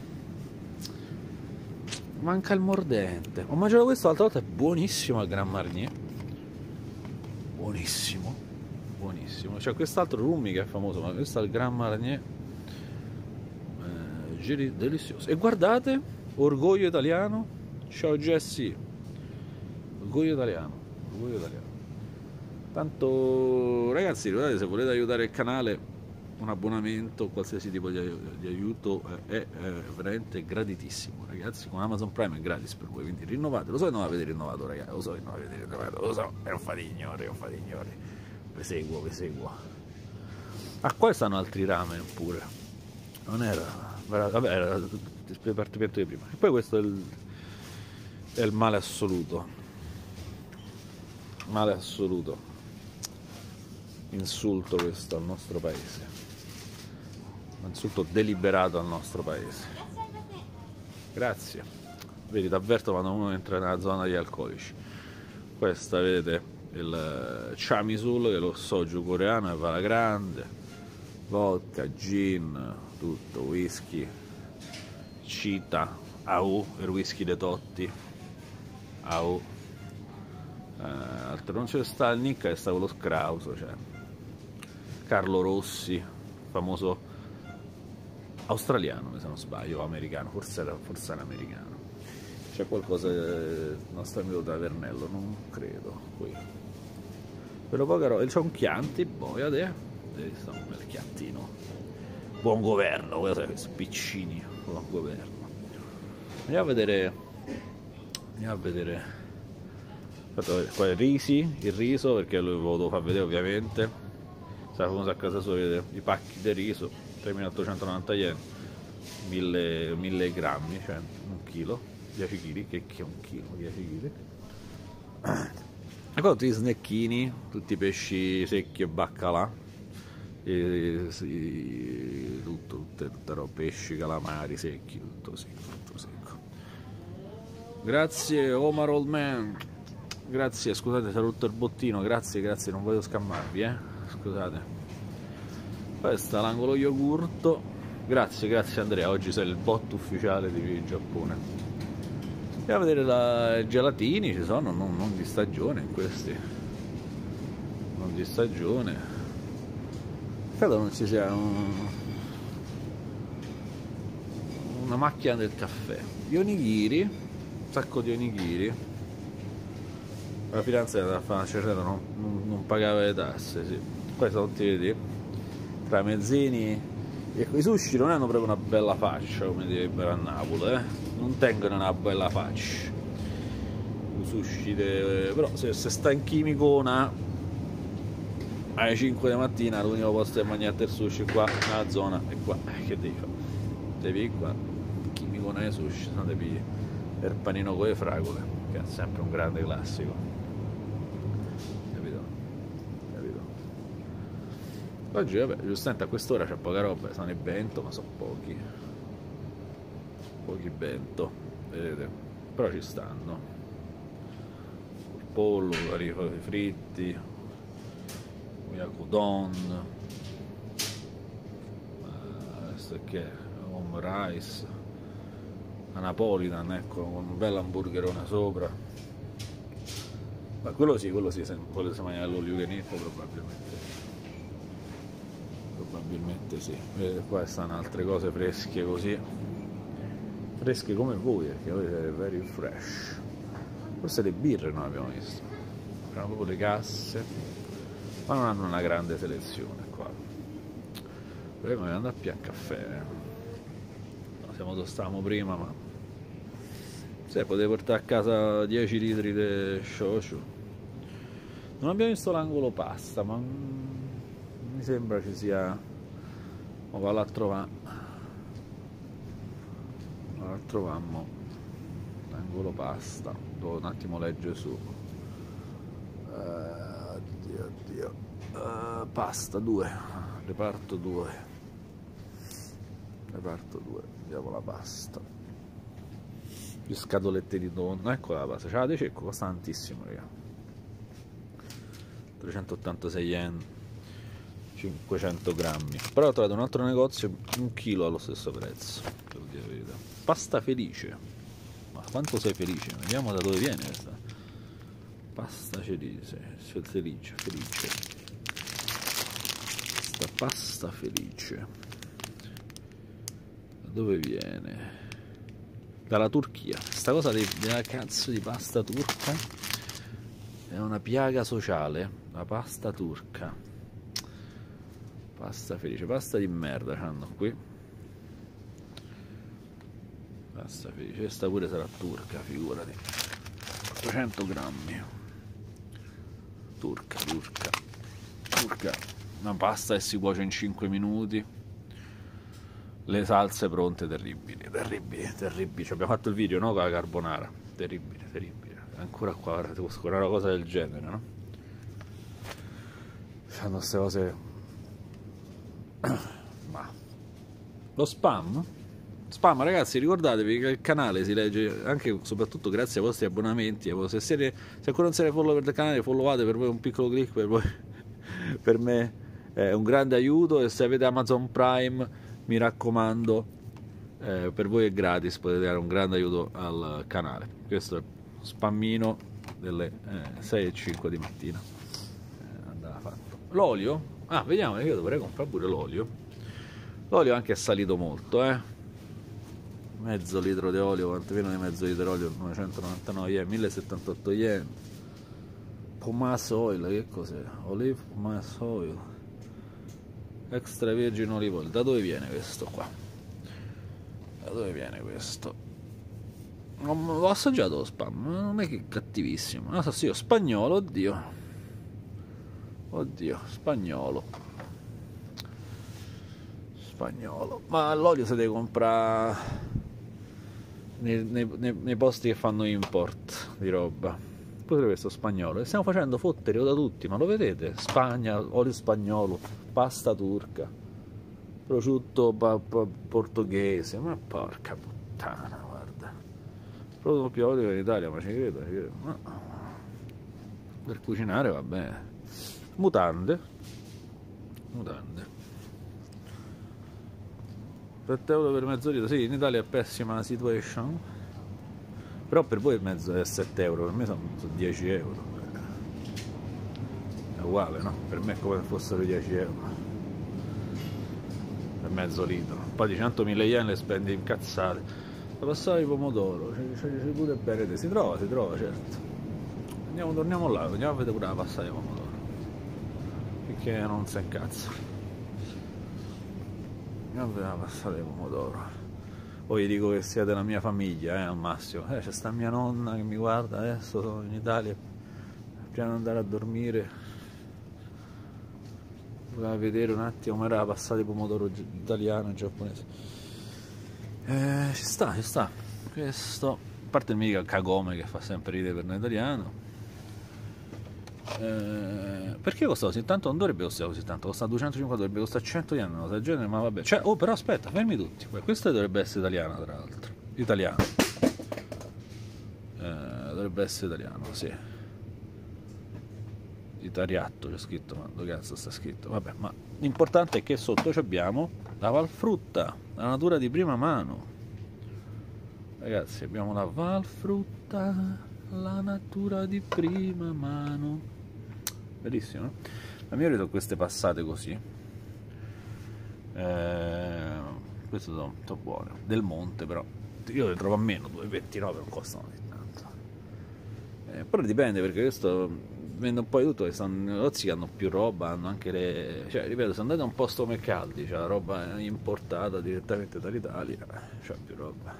manca il mordente. Ho mangiato questo l'altra volta, è buonissimo al Grand Marnier. Buonissimo, buonissimo. C'è quest'altro Rumi che è famoso, ma questo è il Grand Marnier. Eh, delizioso. E guardate, orgoglio italiano. Ciao Jesse. Orgoglio italiano. Orgoglio italiano. Tanto ragazzi, ricordate, se volete aiutare il canale, un abbonamento, qualsiasi tipo di, di aiuto è, è, è veramente graditissimo, ragazzi. Con Amazon Prime è gratis per voi, quindi rinnovate. Lo so che non avete rinnovato, ragazzi, lo so che non avete rinnovato, lo so, è un fatignore, è un fatignore. Vi seguo, vi seguo. Ah, qua stanno altri ramen pure. Non era, vabbè, era il dipartimento di prima. E poi questo è il, è il male assoluto. Male assoluto. Insulto questo al nostro paese. Un insulto deliberato al nostro paese. Grazie. Vedi, t'avverto quando uno entra nella zona degli alcolici. Questa, vedete, il Chamisul, che è lo soju coreano, e va alla grande. Vodka, gin, tutto, whisky, Cita, Au, il whisky dei Totti, Au. Eh, altro non c'è sta il Nick, che sta quello scrauso, cioè Carlo Rossi, famoso australiano, se non sbaglio, o americano, forse era, forse era americano. C'è qualcosa del nostro amico Tavernello, non credo, qui. Però poca roba, c'è un Chianti, boia te, sta un bel Chiantino. Buon governo, guardate questi piccini, buon governo. Andiamo a vedere, andiamo a vedere, aspetta, qua il risi, il riso, perché lo devo far vedere ovviamente. Stavo a casa sua, vedete, i pacchi di riso, tremilaottocentonovanta yen, mille grammi, cioè un chilo, dieci chili, che è un chilo, dieci chili. E poi tutti gli snecchini, tutti i pesci secchi e baccalà, e, sì, tutto, tutte, tutte roba, pesci, calamari secchi, tutto secco, tutto secco. Grazie Omar Old Man, grazie, scusate se ho rotto il bottino, grazie, grazie, non voglio scammarvi, eh. Scusate. Questo è l'angolo yogurt. Grazie, grazie Andrea, oggi sei il bot ufficiale di Giappone. Andiamo a vedere la... i gelatini, ci sono, non, non di stagione in questi. Non di stagione. Credo non ci sia un... una macchina del caffè. Gli onigiri, un sacco di onigiri. La fidanzata da fare non, non, non pagava le tasse, sì. Qua sono tutti, vedi, tra mezzini, e i sushi non hanno proprio una bella faccia, come direbbero a Napoli, eh? Non tengono una bella faccia. I sushi, de... però se, se sta in chimicona, alle cinque di mattina l'unico posto che mangiate il sushi qua nella zona è qua. Che devi fare? Devi qua, chi mi conosce sushi, se no devi il panino con le fragole, che è sempre un grande classico, capito? Capito? Oggi vabbè, giustamente a quest'ora c'è poca roba, sono i bento, ma sono pochi pochi bento, vedete, però ci stanno il pollo, i fritti, Yakudon, questo è che home rice, la napolitan, ecco, con un bel hamburgerone sopra. Ma quello sì, quello sì, se quello si mangia all'olio genetto probabilmente probabilmente sì. Vedete, qua stanno altre cose fresche così, fresche come voi, perché voi siete very fresh. Forse le birre non abbiamo visto, erano proprio le casse, ma non hanno una grande selezione qua. Prima di andare a pian caffè, eh. No, siamo dove stavamo prima, ma se potete portare a casa dieci litri di shochu. Non abbiamo visto l'angolo pasta, ma mi sembra ci sia. Ma vado a trovare, vado a trovammo l'angolo pasta. Devo un attimo leggere su. Uh, oddio, oddio. Uh, pasta due, reparto due, reparto due, vediamo la pasta, più scatolette di tonno, ecco la pasta, c'è la De Cecco, costa tantissimo, raga, trecentottantasei yen, cinquecento grammi, però ho trovato un altro negozio, un chilo allo stesso prezzo, devo dire la verità. Pasta felice, ma quanto sei felice, vediamo da dove viene questa pasta felice, felice, felice. Questa pasta felice da dove viene? Dalla Turchia. Sta cosa di, della cazzo di pasta turca è una piaga sociale, la pasta turca. Pasta felice, pasta di merda c'hanno qui. Pasta felice, questa pure sarà turca, figurati. quattrocento grammi. Turca, turca, turca. Una pasta che si cuoce in cinque minuti. Le salse pronte, terribili, terribili, terribili. Ci abbiamo fatto il video, no? Con la carbonara. Terribile, terribile. Ancora qua, guarda, devo scorare una cosa del genere, no? Fanno queste cose. Ma lo spam? Spam, ragazzi, ricordatevi che il canale si legge anche soprattutto grazie ai vostri abbonamenti. Se siete, se ancora non siete follower del canale, followate, per voi è un piccolo click, per voi, per me è un grande aiuto. E se avete Amazon Prime, mi raccomando, eh, per voi è gratis, potete dare un grande aiuto al canale. Questo è spammino delle eh, sei e cinque di mattina. Eh, andava fatto. L'olio? Ah, vediamo, io dovrei comprare pure l'olio. L'olio anche è salito molto, eh. Mezzo litro di olio, quanto meno di mezzo litro di olio, novecentonovantanove yen, mille e settantotto yen. Pomace oil, che cos'è? Olive pomace oil, extra virgin olive oil. Da dove viene questo qua? Da dove viene questo? Non l'ho assaggiato lo spam, non è che cattivissimo. Non so, sì, spagnolo, oddio. Oddio, spagnolo. Spagnolo. Ma l'olio si deve comprare nei, nei, nei, nei posti che fanno import di roba. Pure questo spagnolo, e stiamo facendo fottere da tutti, ma lo vedete? Spagna, olio spagnolo, pasta turca, prosciutto pa, pa, portoghese, ma porca puttana, guarda, proprio più olio che in Italia, ma ci credo, ci credo. Ma per cucinare va bene. Mutande, mutande, sette euro per mezzo litro, sì, in Italia è pessima la situation, però per voi è mezzo è sette euro, per me sono, sono dieci euro, è uguale, no? Per me è come se fossero dieci euro per mezzo litro. Poi di centomila yen le spendi incazzate. La passata di pomodoro, c'è pure bene, si trova, si trova, certo. Andiamo, torniamo là, andiamo a vedere pure la passata di pomodoro, perché non si incazza. Andiamo a vedere la passata di pomodoro. Poi dico che siete la mia famiglia, eh, al massimo. Eh, c'è sta mia nonna che mi guarda, adesso sono in Italia, piano di andare a dormire. Voleva vedere un attimo come era passato il pomodoro italiano e giapponese. Eh, ci sta, ci sta. Questo, a parte il mio Kagome che fa sempre ridere per noi italiano. Eh, perché costa così tanto? Non dovrebbe costare così tanto, costa duecentocinquanta, dovrebbe costare cento yen, una cosa del genere, ma vabbè. Cioè, oh, però aspetta, fermi tutti. Questa dovrebbe essere italiana, tra l'altro. Italiano. Eh, dovrebbe essere italiano, sì. Italiatto c'è scritto, ma dove cazzo sta scritto? Vabbè, ma l'importante è che sotto abbiamo la Valfrutta, la natura di prima mano. Ragazzi, abbiamo la Valfrutta, la natura di prima mano. Bellissimo, no? La mia vedo queste passate così. Eh, queste sono, sono buone. Del Monte, però. Io le trovo a meno, due virgola ventinove, non costano così tanto. Eh, però dipende, perché questo vende un po' di tutto, che sono negozi che hanno più roba, hanno anche le... cioè, ripeto, se andate a un posto come Caldi, c'è cioè la roba importata direttamente dall'Italia, c'è più roba.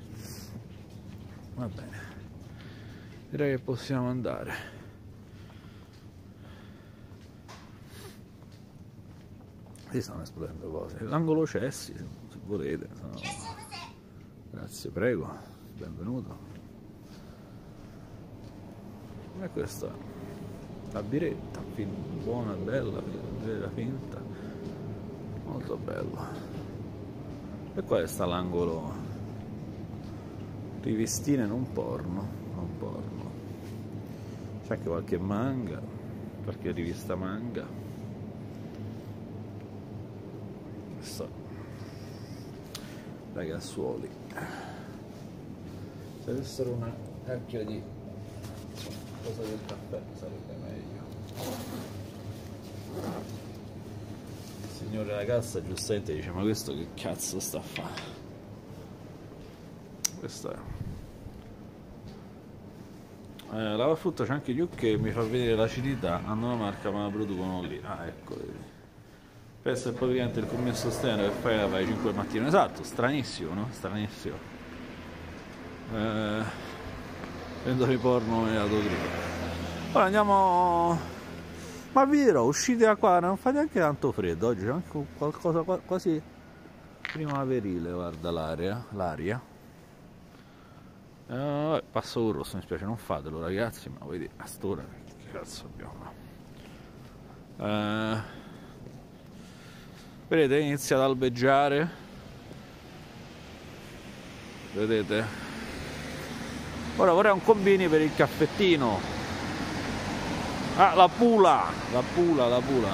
Va bene, direi che possiamo andare. Si stanno esplodendo cose. L'angolo cessi, se volete. No. Grazie, prego, benvenuto. E questa la biretta, buona, bella, vera, finta, molto bella. E qua sta l'angolo rivistine non porno, non porno. C'è anche qualche manga, qualche rivista manga. Questo, ragazzuoli, se avessero una cacchio di cosa del caffè sarebbe meglio. Il signore della cassa giustamente dice: ma questo che cazzo sta a fare? Questo è eh, la Valfrutta, c'è anche Yuc che mi fa vedere l'acidità, hanno una marca ma la producono lì. Ah, ecco, vedi. Per essere praticamente il commesso esterno che fai alle cinque del mattino. Esatto, stranissimo, no? Stranissimo. Eh, vendere porno e autogrill. Ora andiamo. Ma vi dirò, uscite da qua, non fa neanche tanto freddo. Oggi c'è anche qualcosa quasi primaverile, guarda l'aria. L'aria. Eh, passo un rosso, mi spiace, non fatelo ragazzi, ma vedi a st'ora che cazzo abbiamo. Eh, vedete, inizia ad albeggiare. Vedete? Ora vorrei un combini per il caffettino. Ah, la pula, la pula, la pula.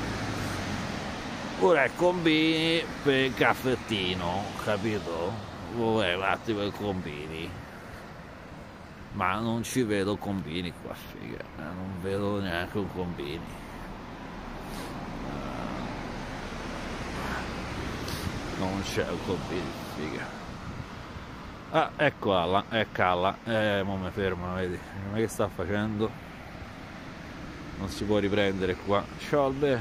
Ora è combini per il caffettino, capito? Vorrei un attimo i combini. Ma non ci vedo combini qua, figa. Non vedo neanche un combini. Non c'è un combini, figa. Ah, ecco alla, ecco alla. Eh, mo mi fermo, vedi? Ma che sta facendo? Non si può riprendere qua. Sciolbe,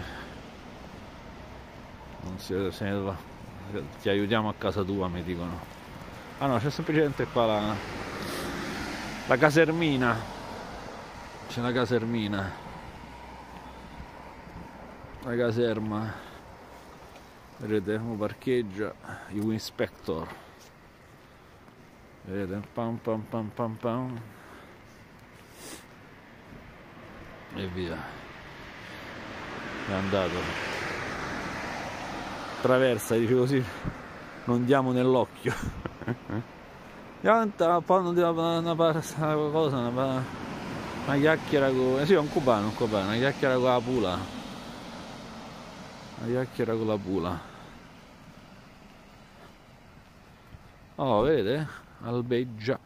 non si osserva. Ti aiutiamo a casa tua, mi dicono. Ah no, c'è semplicemente qua la, la casermina. C'è la casermina, la caserma. Vedete, uno parcheggia il Winspector. Vedete, pam pam pam pam pam. E via, è andato. Traversa, dice così, non diamo nell'occhio. Diventa una, una, una cosa, una, una chiacchiera con... Eh sì, è un cubano, un cubano, una chiacchiera con la pula. Una chiacchiera con la pula. Oh, vedete? Albeggia.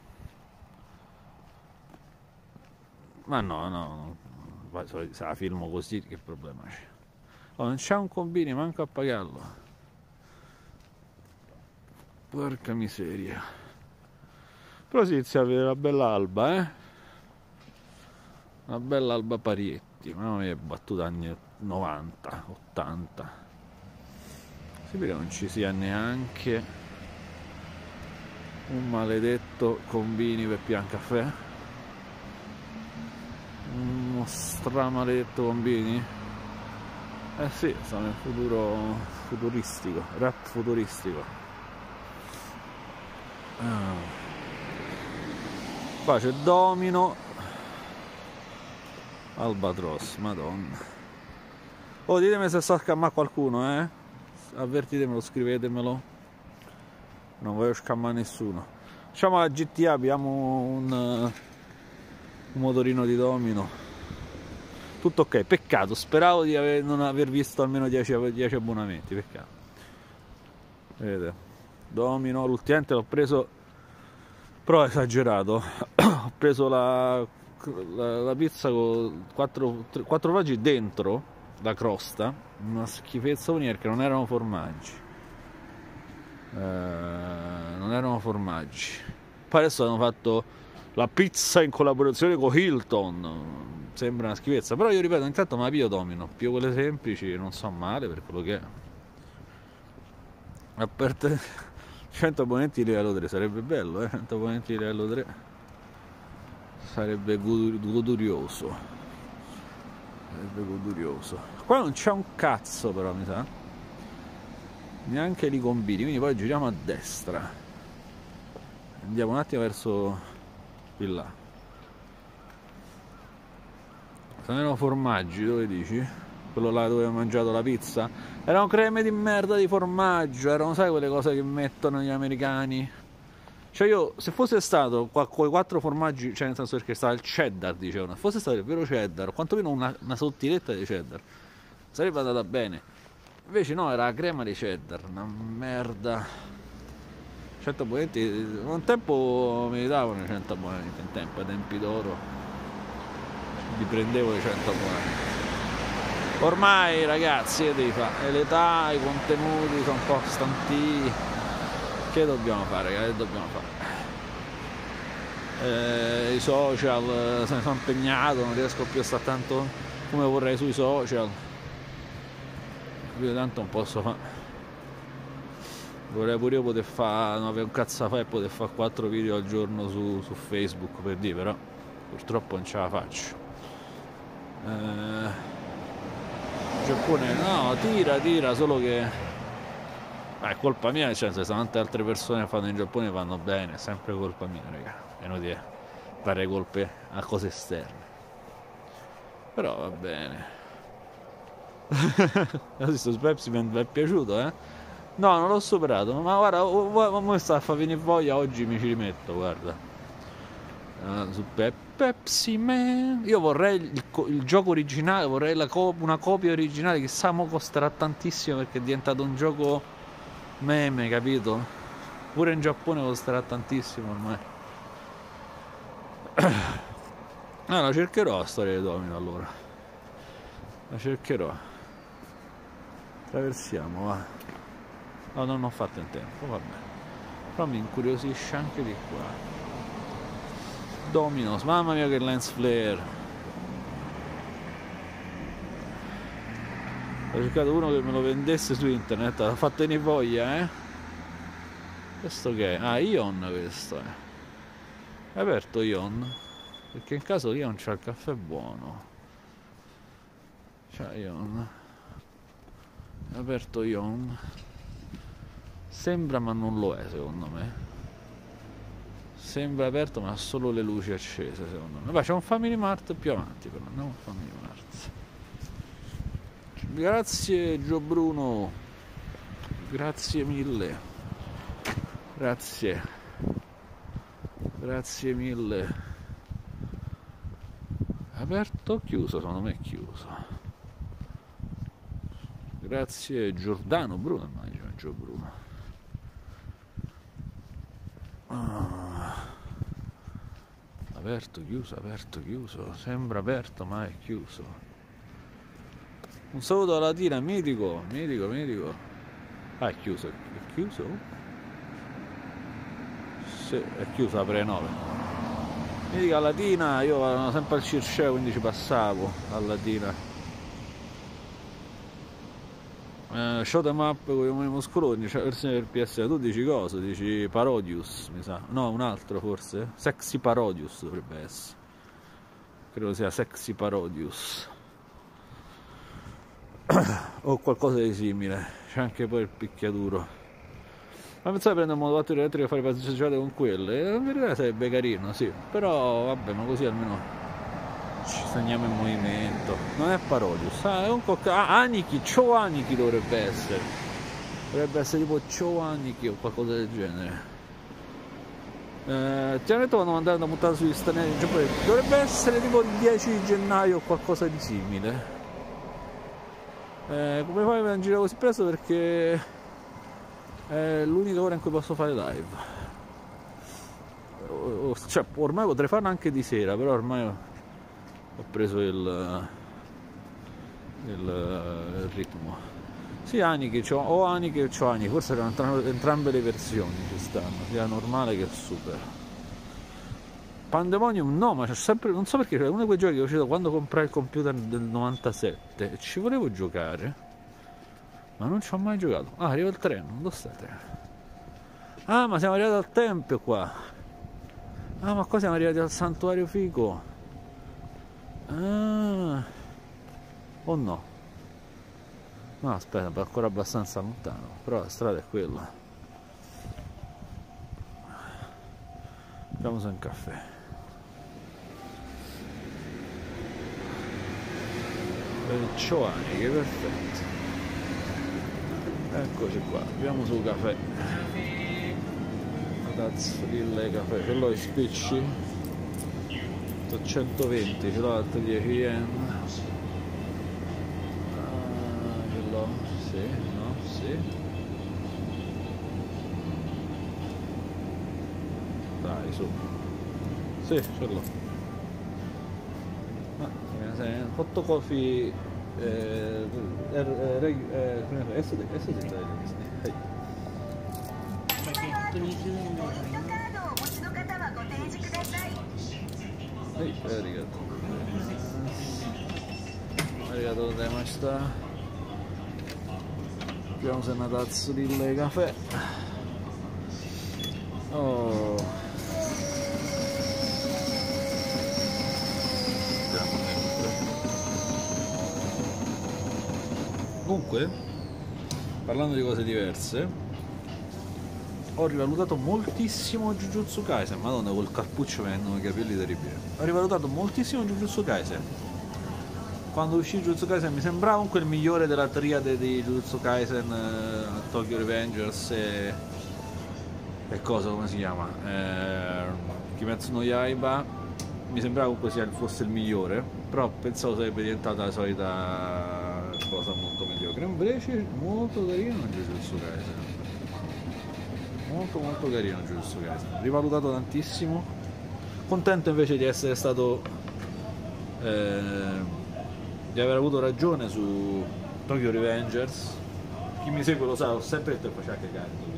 Ma no, no, se la filmo così, che problema c'è? Oh, non c'è un combini, manco a pagarlo. Porca miseria. Però si inizia a vedere una bella alba, eh? Una bella alba Parietti, ma non mi è battuta anni novanta, ottanta. Si vede che non ci sia neanche un maledetto combini per Piancaffè. Uno stramaledetto combini. Eh sì, sta nel futuro futuristico, rap futuristico. Ah. Qua c'è Domino, Albatros, madonna. Oh, ditemi se sta a scammare qualcuno, eh? Avvertitemelo, scrivetemelo. Non voglio scammare nessuno. Facciamo la G T A, abbiamo un, un motorino di Domino. Tutto ok, peccato, speravo di aver, non aver visto almeno dieci abbonamenti, peccato. Vedete, Domino, l'ultimamente l'ho preso, però ho esagerato, ho preso la, la, la pizza con quattro formaggi dentro, la crosta, una schifezza perché non erano formaggi, eh, non erano formaggi. Poi adesso hanno fatto la pizza in collaborazione con Hilton. Sembra una schifezza, però io ripeto, intanto ma pio Domino, più quelle semplici, non so male per quello che è. A parte cento abbonamenti di livello tre, sarebbe bello, eh? cento abbonamenti di livello tre sarebbe godurioso. Sarebbe godurioso. Qua non c'è un cazzo però, mi sa. Neanche li combini, quindi poi giriamo a destra. Andiamo un attimo verso di là. Non erano formaggi, dove dici? Quello là dove ho mangiato la pizza? Erano creme di merda di formaggio, erano, sai, quelle cose che mettono gli americani? Cioè io, se fosse stato con quei quattro formaggi, cioè nel senso perché stava il cheddar, dicevano, se fosse stato il vero cheddar, o quantomeno una, una sottiletta di cheddar, sarebbe andata bene. Invece no, era la crema di cheddar, una merda. cento abbonamenti, un tempo mi davano i cento abbonamenti, in tempo, ai tempi d'oro. Li prendevo i cento abbonamenti. Ormai ragazzi, che devi fare? L'età, i contenuti sono un po' stanti. Che dobbiamo fare? Che dobbiamo fare? Eh, I social, se ne sono impegnato, non riesco più a stare tanto come vorrei sui social. Io tanto non posso fare. Vorrei pure io poter fare, non avere un cazzo a fare e poter fare quattro video al giorno su, su Facebook per dire, però purtroppo non ce la faccio. Eh, Giappone no, tira, tira, solo che eh, è colpa mia, cioè se tante altre persone che fanno in Giappone vanno bene, è sempre colpa mia, raga, è inutile dare colpe a cose esterne, però va bene. Questo Pepsi mi è piaciuto, eh? No, non l'ho superato, ma guarda, come sta a far venire voglia, oggi mi ci rimetto, guarda. Uh, su Pe Pepsi Man. Io vorrei il, il gioco originale, vorrei la co una copia originale, chissà mo costerà tantissimo perché è diventato un gioco meme, capito? Pure in Giappone costerà tantissimo ormai. Ah, la cercherò la storia di Domino, allora la cercherò. Traversiamo, va. No, non ho fatto in tempo, vabbè, però mi incuriosisce anche di qua. Domino's, mamma mia che lens flare. Ho cercato uno che me lo vendesse su internet, l'ha fatto venire voglia, eh? Questo che è? Ah, Ion questo è. È aperto Ion? Perché in caso Ion c'ha il caffè buono. C'ha Ion. È aperto Ion. Sembra ma non lo è secondo me. Sembra aperto ma ha solo le luci accese secondo me. Vabbè, c'è un Family Mart più avanti però, andiamo a Family Mart. Grazie Gio Bruno, grazie mille, grazie, grazie mille. Aperto o chiuso? Secondo me è chiuso. Grazie Giordano Bruno, immagino Gio Bruno. Ah. Aperto, chiuso, aperto, chiuso. Sembra aperto ma è chiuso. Un saluto alla Tina, mitico, mitico, mitico. Ah, è chiuso, è chiuso? Sì, è chiuso, apre nove. Mitica Latina, io vado sempre al Circeo, quindi ci passavo a Latina. Uh, show em up con i uomini muscoloni, c'è la versione per P S due. Tu dici cosa? Dici Parodius, mi sa. No, un altro forse. Sexy Parodius dovrebbe essere. Credo sia Sexy Parodius. o qualcosa di simile. C'è anche poi il picchiaduro. Ma pensavo di prendere un motovattere elettrico e fare passeggiate con quelle, e in verità sarebbe carino, sì, però vabbè, ma così almeno ci segniamo in movimento. Non è Parodius, ah, è un coc... ah, Aniki, Cho Aniki dovrebbe essere. Dovrebbe essere tipo Cho Aniki o qualcosa del genere. Eh, ti hanno detto quando mandare una puntata sugli stranieri in Giappone, dovrebbe essere tipo il dieci di gennaio o qualcosa di simile. Eh, come fai a girare così presto? Perché è l'unica ora in cui posso fare live. O, o, cioè, ormai potrei farlo anche di sera, però ormai ho, ho preso il, il, il ritmo. Sì, Aniki, c'ho, o Aniki o c'ho Aniki, forse erano entram- entrambe le versioni ci stanno, sia normale che super. Pandemonium no, ma c'è sempre, non so perché, c'è uno di quei giochi che è uscito quando comprai il computer del novantasette e ci volevo giocare, ma non ci ho mai giocato. Ah, arriva il treno, dove sta il treno? Ah, ma siamo arrivati al tempio qua. Ah, ma qua siamo arrivati al santuario fico. Ah, o no? No, aspetta, è ancora abbastanza lontano, però la strada è quella. Andiamo su un caffè. Il Choani, che perfetto. Eccoci qua, abbiamo sul caffè. Tazzille caffè, ce l'ho i spicci. Sto centoventi, ce l'ho altri dieci yen. Ah, ce l'ho, sì, no, sì. Dai, su. Sì, ce l'ho. Ah, hot coffee eh, er, er, eh, eh, S D, S Dだいですね。はい。はい、ありがとうございます。ありがとうございました。Abbiamo una tazzolilla di caffè. Oh. Comunque, parlando di cose diverse, ho rivalutato moltissimo Jujutsu Kaisen. Madonna, col cappuccio mi vengono i capelli terribili. Ho rivalutato moltissimo Jujutsu Kaisen. Quando uscì Jujutsu Kaisen mi sembrava comunque il migliore della triade di Jujutsu Kaisen, eh, Tokyo Revengers e... e cosa, come si chiama? Eh, Kimetsu no Yaiba. Mi sembrava comunque sia, fosse il migliore, però pensavo sarebbe diventata la solita cosa molto mediocre. Invece molto carino Jujutsu Kaisen. Molto molto carino Jujutsu Kaisen. Rivalutato tantissimo. Contento invece di essere stato... Eh, di aver avuto ragione su Tokyo Revengers. Chi mi segue lo sa, ho sempre detto che faceva cagare Tokyo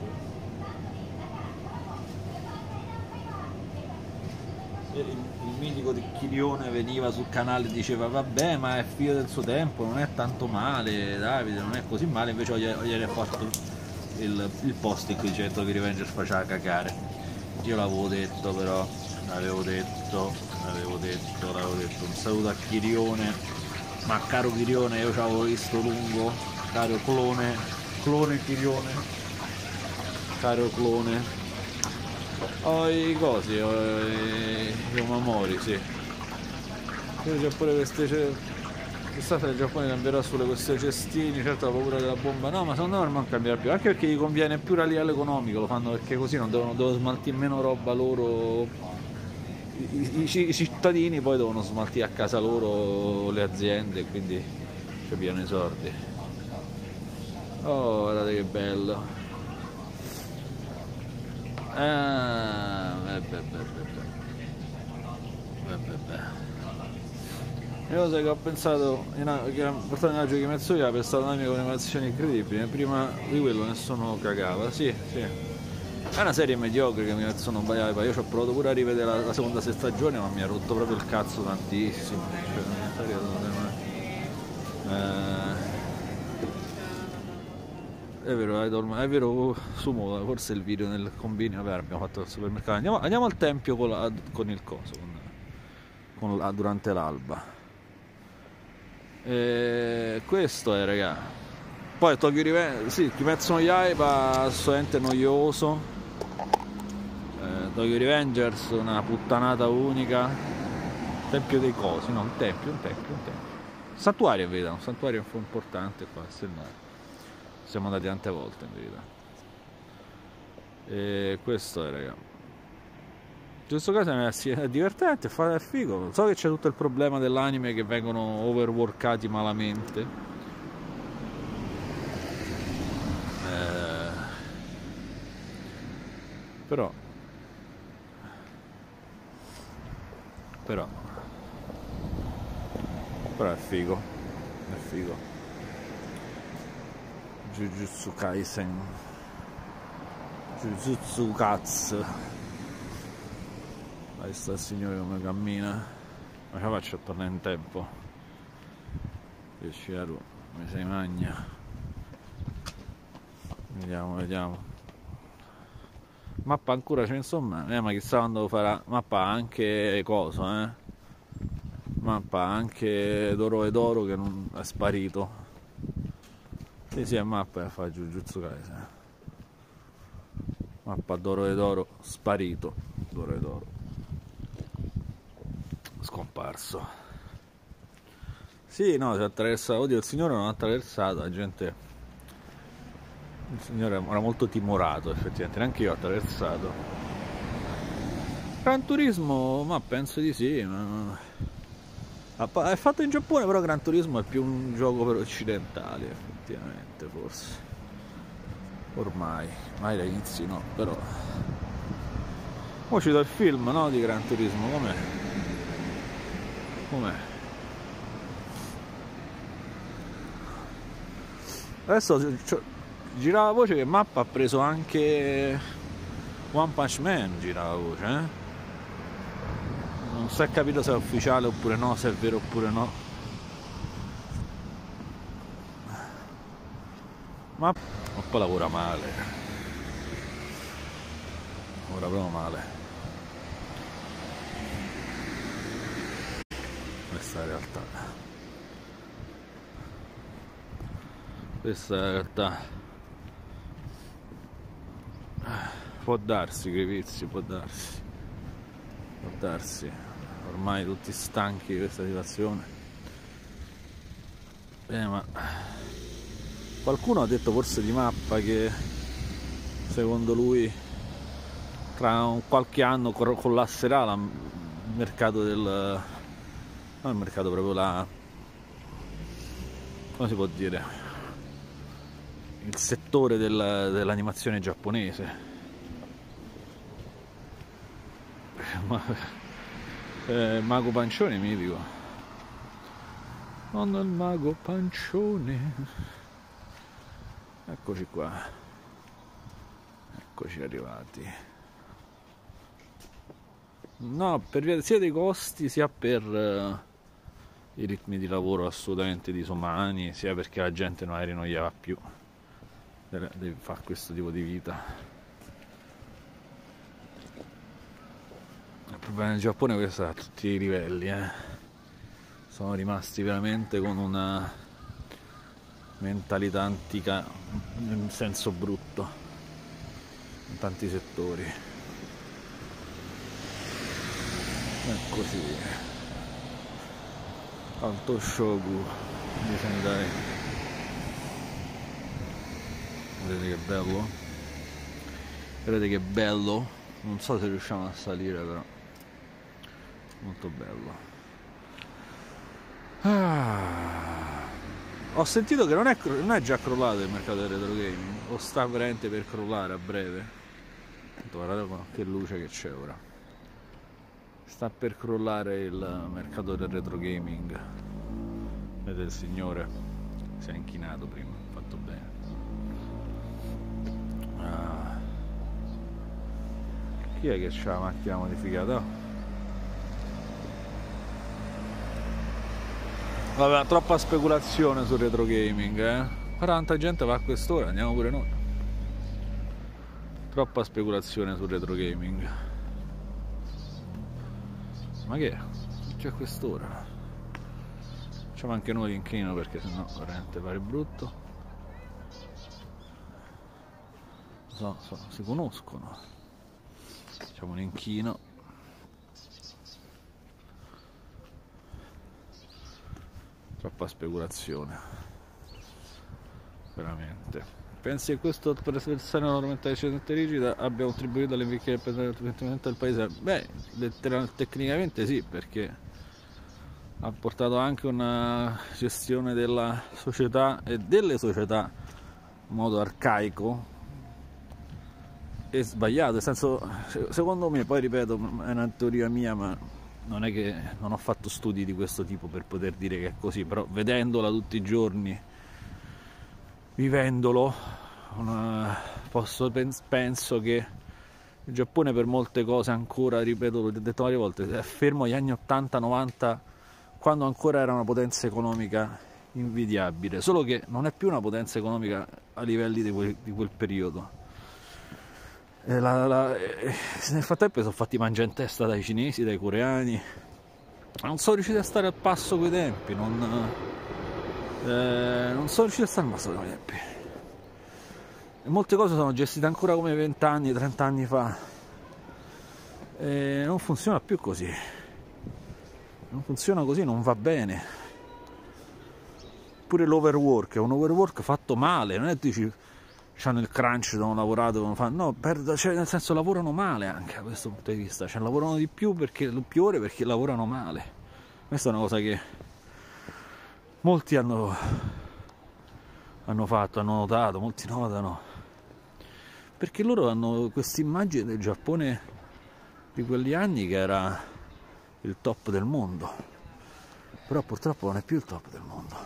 Revengers. Il, il mitico di Chirione veniva sul canale e diceva vabbè, ma è figlio del suo tempo, non è tanto male, Davide, non è così male. Invece oggi ha fatto il, il post in cui diceva che Tokyo Revengers faceva cagare. Io l'avevo detto, però l'avevo detto, l'avevo detto, l'avevo detto. Un saluto a Chirione. Ma caro Chirione, io ci avevo visto lungo, caro clone, clone Chirione, caro clone. Ho i cosi, ho i, i Omamori, sì. Io c'ho pure queste... Quest'estate il Giappone cambierà sulle queste cestini, certo la paura della bomba, no, ma secondo me non cambierà più, anche perché gli conviene più a livello economico, lo fanno perché così non devono, devono smaltire meno roba loro. I, i, i cittadini poi devono smaltire a casa loro le aziende, quindi ci piano i soldi. Oh, guardate che bello. Ah, beh, beh, beh, beh, beh, beh. Io sai che ho pensato che portare nella giochi Metsuya per stare una mia con animazioni incredibili. Prima di quello nessuno cagava, sì, sì. È una serie mediocre che mi sono sbagliato. Io ci ho provato pure a rivedere la, la seconda stagione, ma mi ha rotto proprio il cazzo tantissimo. Cioè, eh, è vero, è vero, Sumo, forse il video nel combino, vabbè, abbiamo fatto al supermercato. Andiamo, andiamo al tempio con, la, con il coso, con, con la, durante l'alba. E questo è, raga. Poi Tokyo Revengers, sì, Kimetsu no Yaiba assolutamente noioso. eh, Tokyo Revengers una puttanata unica. Tempio dei cosi, no, un tempio, un tempio, un tempio. Santuario in verità, un santuario un po' importante qua, se no. Siamo andati tante volte in verità. E questo è, raga. In questo caso è divertente, è figo. So che c'è tutto il problema dell'anime che vengono overworkati malamente. Eh, però però però è figo, è figo. Jujutsu Kaisen, Jujutsu Katsu. Là sta il signore come cammina, ma ce la faccio a tornare in tempo. Riusciamo, mi sei magna. Vediamo, vediamo. Mappa ancora c'è, insomma, eh, ma chissà quando farà. Mappa anche coso, eh. Mappa anche Doro e Doro che non è sparito. Sì, sì, è mappa e fa Jujutsu Kaisen. Mappa Doro e Doro sparito. Doro e Doro scomparso. Sì, no, si è attraversato. Oddio, il signore non ha attraversato, la gente. Il signore era molto timorato, effettivamente, neanche io ho attraversato. Gran Turismo, ma penso di sì. Ma... è fatto in Giappone, però Gran Turismo è più un gioco per occidentali, effettivamente, forse. Ormai, mai da inizi no, però. Ora ci do il film, no, di Gran Turismo, com'è? Com'è? Adesso gira la voce che Mappa ha preso anche One Punch Man, gira la voce, eh? Non si è capito se è ufficiale oppure no, se è vero oppure no. Ma poi lavora male, lavora proprio male. Questa è la realtà. Questa è la realtà. Può darsi, Crepizzi, può darsi. Può darsi. Ormai tutti stanchi di questa situazione. Eh, ma qualcuno ha detto forse di Mappa che secondo lui tra un qualche anno collasserà la, il mercato del... non il mercato proprio la... come si può dire? Il settore del, dell'animazione giapponese. Ma, eh, Mago Pancione mitico. Nonno il Mago Pancione. Eccoci qua. Eccoci arrivati. No, per via sia dei costi sia per uh, i ritmi di lavoro assolutamente disumani, sia perché la gente non rinoiava più di fare questo tipo di vita. Il problema del Giappone è questo a tutti i livelli, eh. Sono rimasti veramente con una mentalità antica in senso brutto in tanti settori. Eccoci. Alto Shogu di Sendai. Vedete che bello? Vedete che bello? Non so se riusciamo a salire, però molto bello. Ah. Ho sentito che non è, non è già crollato il mercato del retro gaming, o sta veramente per crollare a breve. Guardate che luce che c'è ora. Sta per crollare il mercato del retro gaming. Vedete il signore si è inchinato prima, fatto bene. Ah. Chi è che c'ha la macchina modificata? Vabbè, troppa speculazione sul retro gaming, eh? Guarda tanta gente va a quest'ora, andiamo pure noi. Troppa speculazione sul retro gaming. Ma che è? C'è quest'ora? Facciamo anche noi l'inclino perché sennò veramente pare brutto. So, so, si conoscono. Facciamo un inchino. Troppa speculazione. Veramente. Pensi che questo trasversale normalità rigida abbia contribuito all'invecchiamento del paese? Beh, tecnicamente sì, perché ha portato anche una gestione della società e delle società in modo arcaico e sbagliato, nel senso, secondo me, poi ripeto, è una teoria mia, ma non è che non ho fatto studi di questo tipo per poter dire che è così, però vedendola tutti i giorni, vivendolo, una, posso, penso che il Giappone per molte cose ancora, ripeto, l'ho detto varie volte, è fermo agli anni ottanta novanta, quando ancora era una potenza economica invidiabile, solo che non è più una potenza economica a livelli di quel, di quel periodo. E la, la, e nel frattempo sono fatti mangiare in testa dai cinesi, dai coreani, non sono riusciti a stare al passo coi tempi, non, eh, non sono riusciti a stare al passo coi tempi. E molte cose sono gestite ancora come vent'anni, trent'anni fa, e non funziona più così. Non funziona così, non va bene. Pure l'overwork è un overwork fatto male, non è che dici hanno il crunch, devono lavorare, devono fare, no, per, cioè, nel senso lavorano male anche da questo punto di vista, cioè lavorano di più perché più ore perché lavorano male. Questa è una cosa che molti hanno hanno fatto, hanno notato, molti notano, perché loro hanno questa immagine del Giappone di quegli anni che era il top del mondo, però purtroppo non è più il top del mondo.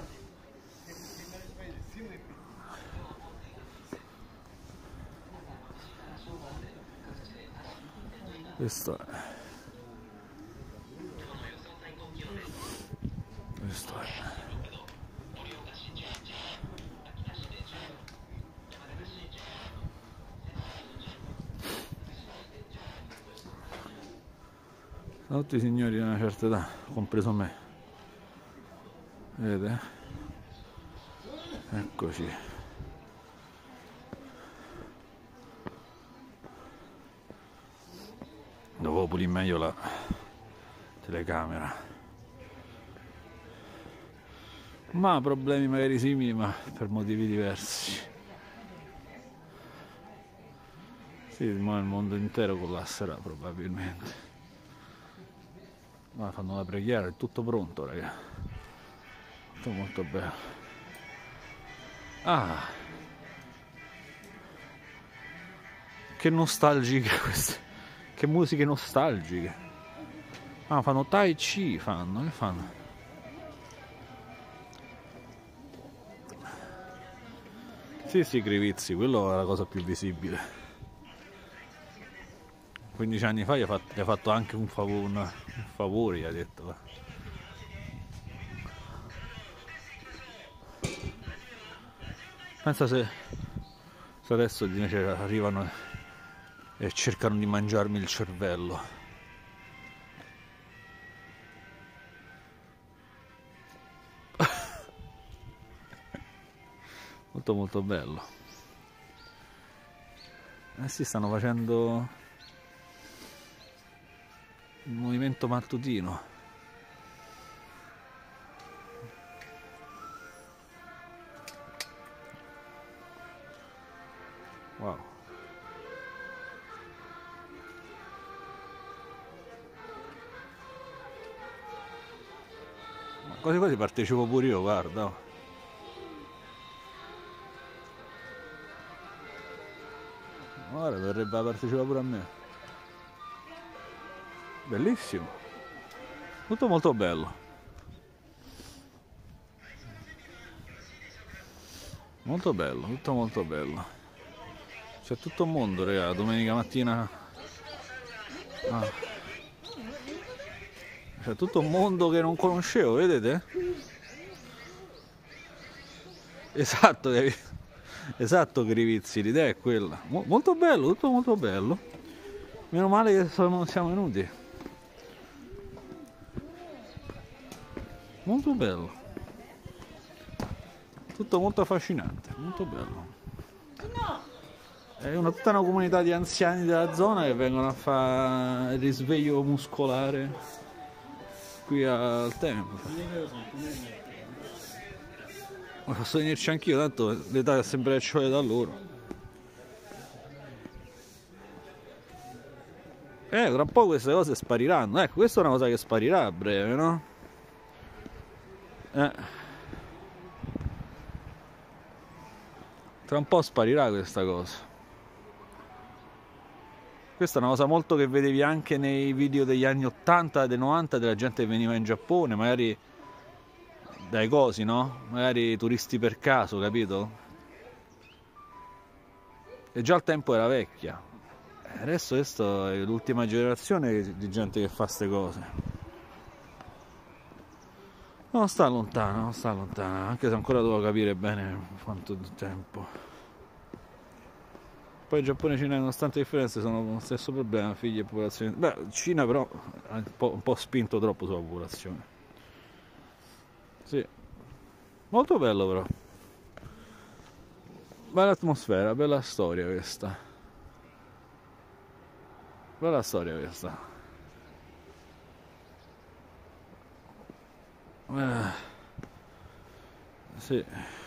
Questo è questo è sono tutti signori di una certa età, compreso me. Vedete? Eccoci. Dovevo pulire meglio la telecamera. Ma problemi magari simili, ma per motivi diversi. Sì, ma il mondo intero collasserà probabilmente. Ma fanno la preghiera, è tutto pronto, raga. Tutto molto bello. Ah, che nostalgiche queste, che musiche nostalgiche. Ah, fanno Tai Chi, fanno, che fanno? Sì, sì, Crivizzi, quello è la cosa più visibile. quindici anni fa gli ha fatto, gli ha fatto anche un favore, un favore, gli ha detto. Pensa se, se adesso invece arrivano e cercano di mangiarmi il cervello. Molto molto bello. Eh sì, stanno facendo il movimento mattutino. Wow. Ma quasi quasi partecipo pure io, guarda. Guarda, verrebbe a partecipare pure a me. Bellissimo. Tutto molto bello. Molto bello, tutto molto bello. C'è tutto un mondo, raga, domenica mattina. Ah. C'è tutto un mondo che non conoscevo, vedete? Esatto, esatto, Crivizzi, l'idea è quella. Mo molto bello, tutto molto bello. Meno male che sono, siamo venuti. Molto bello. tutto molto affascinante, molto bello. È una, tutta una comunità di anziani della zona che vengono a fare il risveglio muscolare qui al tempio. Ma posso venirci anch'io, tanto l'età è sempre cioè da loro. Eh, tra un po' queste cose spariranno. Ecco, questa è una cosa che sparirà a breve, no? Eh. Tra un po' sparirà questa cosa. Questa è una cosa molto che vedevi anche nei video degli anni ottanta, dei novanta, della gente che veniva in Giappone, magari dai cosi, no? Magari turisti per caso, capito? E già al tempo era vecchia. Adesso questa è l'ultima generazione di gente che fa queste cose. Non sta lontano, non sta lontano, anche se ancora devo capire bene quanto tempo. Poi Giappone e Cina, nonostante le differenze, sono lo stesso problema, figli e popolazione. Beh, Cina però ha un po', un po' spinto troppo sulla popolazione. Sì. Molto bello però. Bella atmosfera, bella storia questa. Bella storia questa. Eh, sì.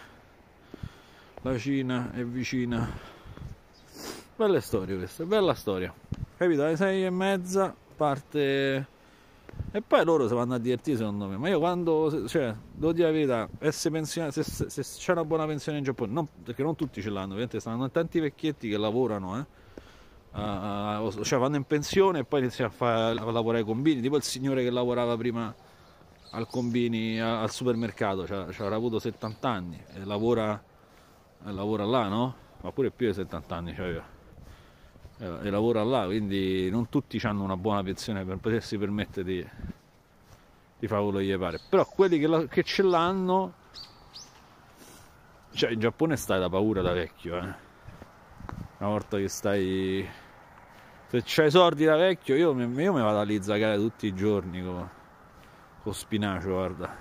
La Cina è vicina. Belle storie queste, bella storia. Capito? Alle sei e mezza parte. E poi loro si vanno a divertire secondo me. Ma io quando, cioè, devo dire la verità, essere pensionato, se, se, se c'è una buona pensione in Giappone, non, perché non tutti ce l'hanno, ovviamente stanno tanti vecchietti che lavorano, eh. Uh, uh, cioè vanno in pensione e poi iniziano a, fare, a lavorare ai combini, tipo il signore che lavorava prima al combini, a, al supermercato, cioè, cioè avrà avuto settanta anni e lavora, e lavora là, no? Ma pure più di settanta anni, cioè io. E lavora là, quindi non tutti hanno una buona pensione per potersi permettere di, di fare quello che gli pare. Però quelli che, la, che ce l'hanno, cioè in Giappone stai da paura da vecchio, eh. Una volta che stai, se c'hai soldi da vecchio, io, io mi vado a lì zagare tutti i giorni con, con spinacio, guarda.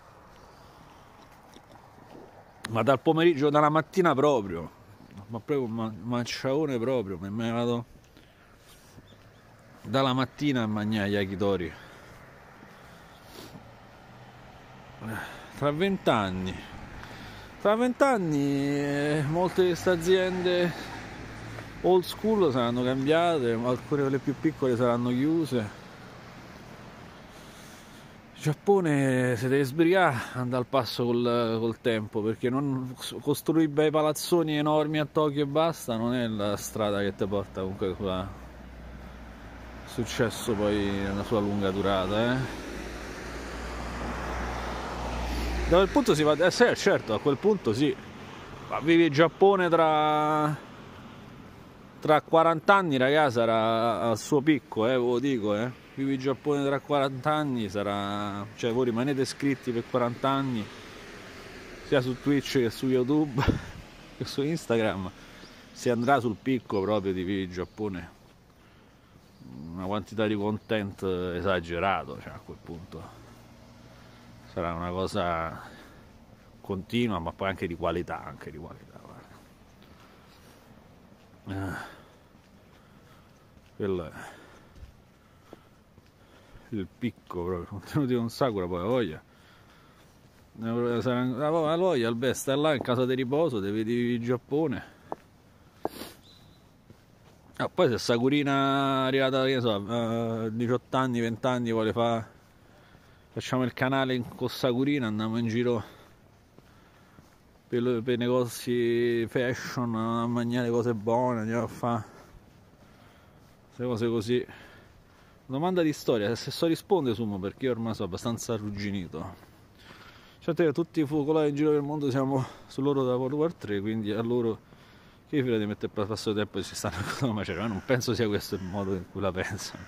Ma dal pomeriggio, dalla mattina proprio. Ma proprio un manciaone proprio, me ne vado dalla mattina a mangiare yakitori. Tra vent'anni tra vent'anni eh, molte di queste aziende old school saranno cambiate, alcune delle più piccole saranno chiuse. Il Giappone si deve sbrigare, andare al passo col, col tempo, perché non costruire bei palazzoni enormi a Tokyo e basta non è la strada che ti porta comunque a successo poi nella sua lunga durata, eh. Da quel punto si va, eh sì, certo, a quel punto sì, ma vivi in Giappone tra tra quaranta anni, ragazzi, sarà al suo picco, eh, ve lo dico, eh. Vivi in Giappone tra quaranta anni, sarà, cioè voi rimanete iscritti per quaranta anni sia su Twitch che su YouTube che su Instagram, si andrà sul picco proprio di Vivi in Giappone, una quantità di content esagerato, cioè a quel punto sarà una cosa continua, ma poi anche di qualità, anche di qualità, guarda. Eh, quello è il picco proprio, contenuti con Sakura, poi la voglia, la voglia, il best, stai là in casa di riposo, ti vedi in Giappone. Ah, poi se Sakurina è arrivata, che ne so, a diciotto anni, venti anni, vuole fare, facciamo il canale con Sakurina, andiamo in giro per, per negozi fashion, a mangiare cose buone, andiamo a fare queste cose così. Domanda di storia, se so risponde Sumo, perché io ormai sono abbastanza arrugginito. Certo, tutti i focolai in giro del mondo siamo su loro da World War tre, quindi a loro che fila di mettere per passare tempo e si stanno a macerare, ma non penso sia questo il modo in cui la pensano.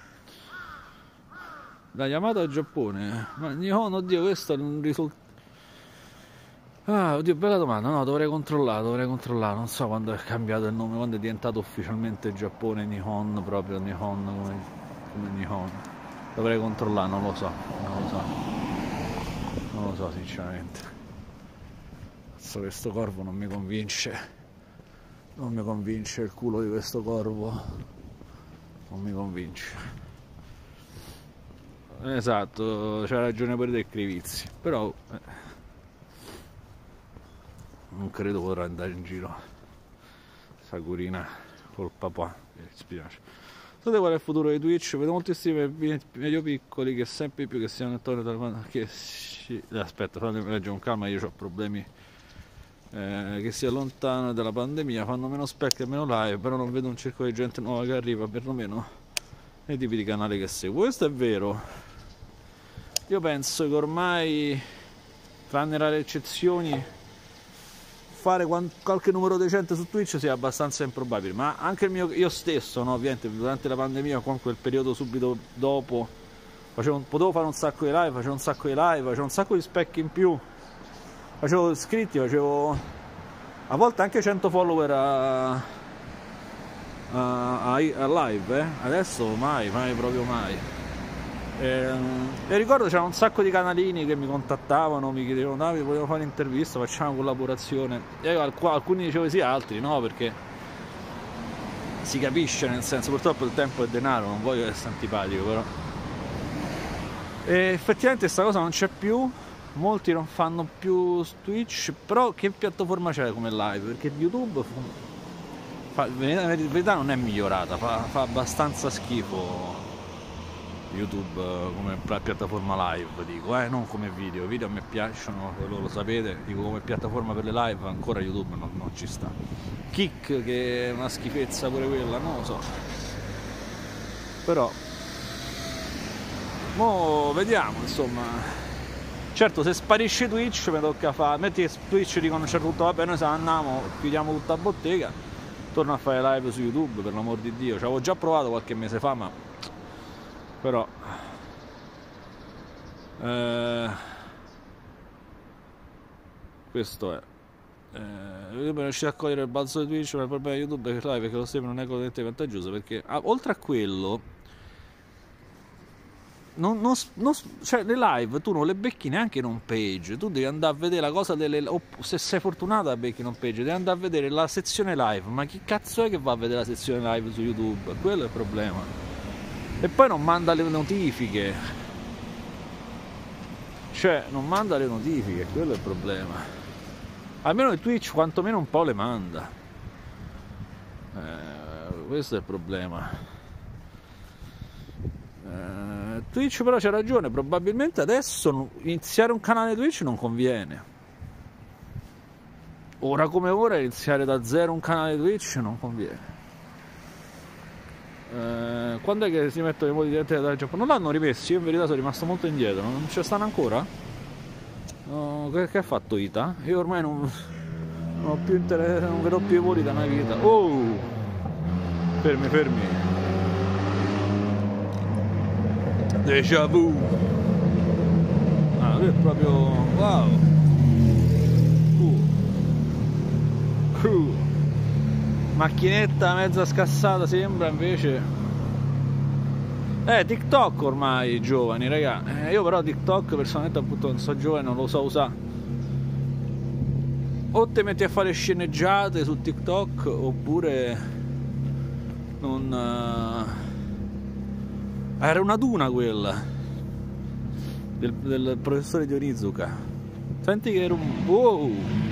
La Yamato al Giappone, ma Nihon, oddio, questo è un risultato. Ah, oddio, bella domanda, no, dovrei controllare, dovrei controllare, non so quando è cambiato il nome, quando è diventato ufficialmente Giappone Nihon, proprio Nihon come, come Nihon. Dovrei controllare, non lo so, non lo so, non lo so sinceramente. Cazzo, questo corvo non mi convince, non mi convince il culo di questo corvo, non mi convince. Esatto, c'ha ragione pure del Crivizzi, però eh, non credo potrà andare in giro Sagurina col papà, mi dispiace. Sapete qual è il futuro di Twitch? Vedo moltissimi medio piccoli che sempre più che siano attorno dalla che si... aspetta, fatemi leggere con calma, io ho problemi eh, che si allontanano dalla pandemia, fanno meno spec e meno live, però non vedo un circolo di gente nuova che arriva, perlomeno nei tipi di canali che seguo. Questo è vero. Io penso che ormai, tranne rare eccezioni, fare qualche numero decente su Twitch sia abbastanza improbabile, ma anche il mio, io stesso, no, ovviamente durante la pandemia, con quel periodo subito dopo, facevo, potevo fare un sacco di live, facevo un sacco di live, facevo un sacco di specchi in più, facevo iscritti, facevo a volte anche cento follower a, a, a, a live, eh? Adesso mai, mai proprio mai. E, e ricordo c'era un sacco di canalini che mi contattavano, mi chiedevano: Davide, volevo fare un'intervista, facciamo una collaborazione. E io, alcuni dicevo sì, altri no, perché si capisce, nel senso, purtroppo il tempo è denaro, non voglio essere antipatico, però. E effettivamente questa cosa non c'è più, molti non fanno più Twitch, però che piattaforma c'è come live? Perché YouTube fa, in verità non è migliorata, fa, fa abbastanza schifo YouTube come piattaforma live, dico, eh, non come video. I video a me piacciono, quello lo sapete, dico come piattaforma per le live ancora YouTube non, non ci sta. Kick, che è una schifezza pure quella, non lo so. Però mo vediamo, insomma. Certo, se sparisce Twitch mi tocca fare, metti che Twitch dicono a un certo punto vabbè noi se ne andiamo, chiudiamo tutta la bottega, torno a fare live su YouTube, per l'amor di Dio. Ci avevo già provato qualche mese fa, ma però eh, questo è eh, io per riuscire a cogliere il balzo di Twitch, ma il problema di YouTube è che live perché lo stream non è completamente vantaggioso, perché ah, oltre a quello non, non, non, cioè le live tu non le becchi neanche in home page, tu devi andare a vedere la cosa delle, o se sei fortunata becchi in home page, devi andare a vedere la sezione live. Ma chi cazzo è che va a vedere la sezione live su YouTube? Quello è il problema. E poi non manda le notifiche, cioè non manda le notifiche, quello è il problema. Almeno il Twitch quantomeno un po' le manda, eh, questo è il problema. eh, Twitch però c'ha ragione, probabilmente adesso iniziare un canale Twitch non conviene. Ora come ora iniziare da zero un canale Twitch non conviene. Eh, quando è che si mettono i modi diretti dal Giappone? Non l'hanno rimessi, io in verità sono rimasto molto indietro. Non ci stanno ancora? No, che, che ha fatto Ita? Io ormai non, non ho più interesse, non vedo più i voli da una vita. Oh! Fermi, fermi. Déjà vu. Ah, lui è proprio... wow. Cool. Cool. Macchinetta mezza scassata sembra, invece eh TikTok ormai giovani, raga. Eh, io però TikTok personalmente appunto non so giovane, non lo so usare. O te metti a fare sceneggiate su TikTok oppure non uh... era una duna quella del, del professore Dionizuka. Senti che era un wow.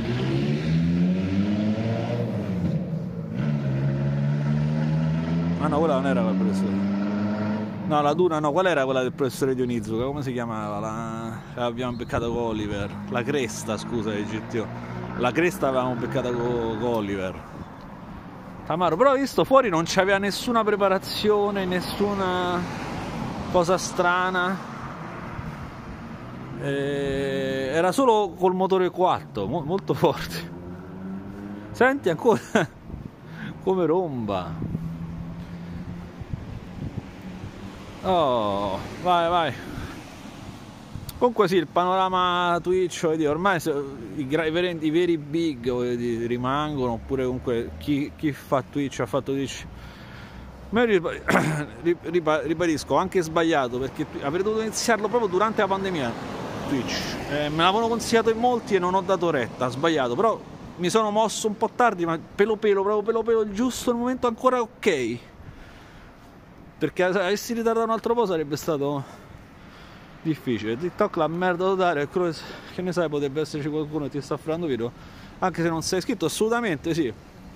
Ah no, quella non era quel professore. No, la duna no, qual era quella del professore Dionizuka? Come si chiamava? La... Abbiamo beccato con Oliver. La cresta, scusa, il G T O. La cresta avevamo beccata con, con Oliver. Tamaro, però ho visto fuori non c'aveva nessuna preparazione, nessuna cosa strana. E... Era solo col motore quattro, mo molto forte. Senti ancora come romba. Oh, vai, vai. Comunque sì, il panorama Twitch, voglio dire, ormai i, i, i veri big, voglio dire, rimangono, oppure comunque chi, chi fa Twitch ha fatto Twitch. Ma io ribadisco, anche sbagliato, perché avrei dovuto iniziarlo proprio durante la pandemia. Twitch, eh, me l'avevano consigliato in molti e non ho dato retta, ho sbagliato, però mi sono mosso un po' tardi, ma pelo pelo, proprio pelo pelo, giusto il momento ancora ok, perché se avessi ritardato un altro po' sarebbe stato difficile. TikTok la merda totale, che ne sai, potrebbe esserci qualcuno che ti sta affrontando video, anche se non sei iscritto, assolutamente sì.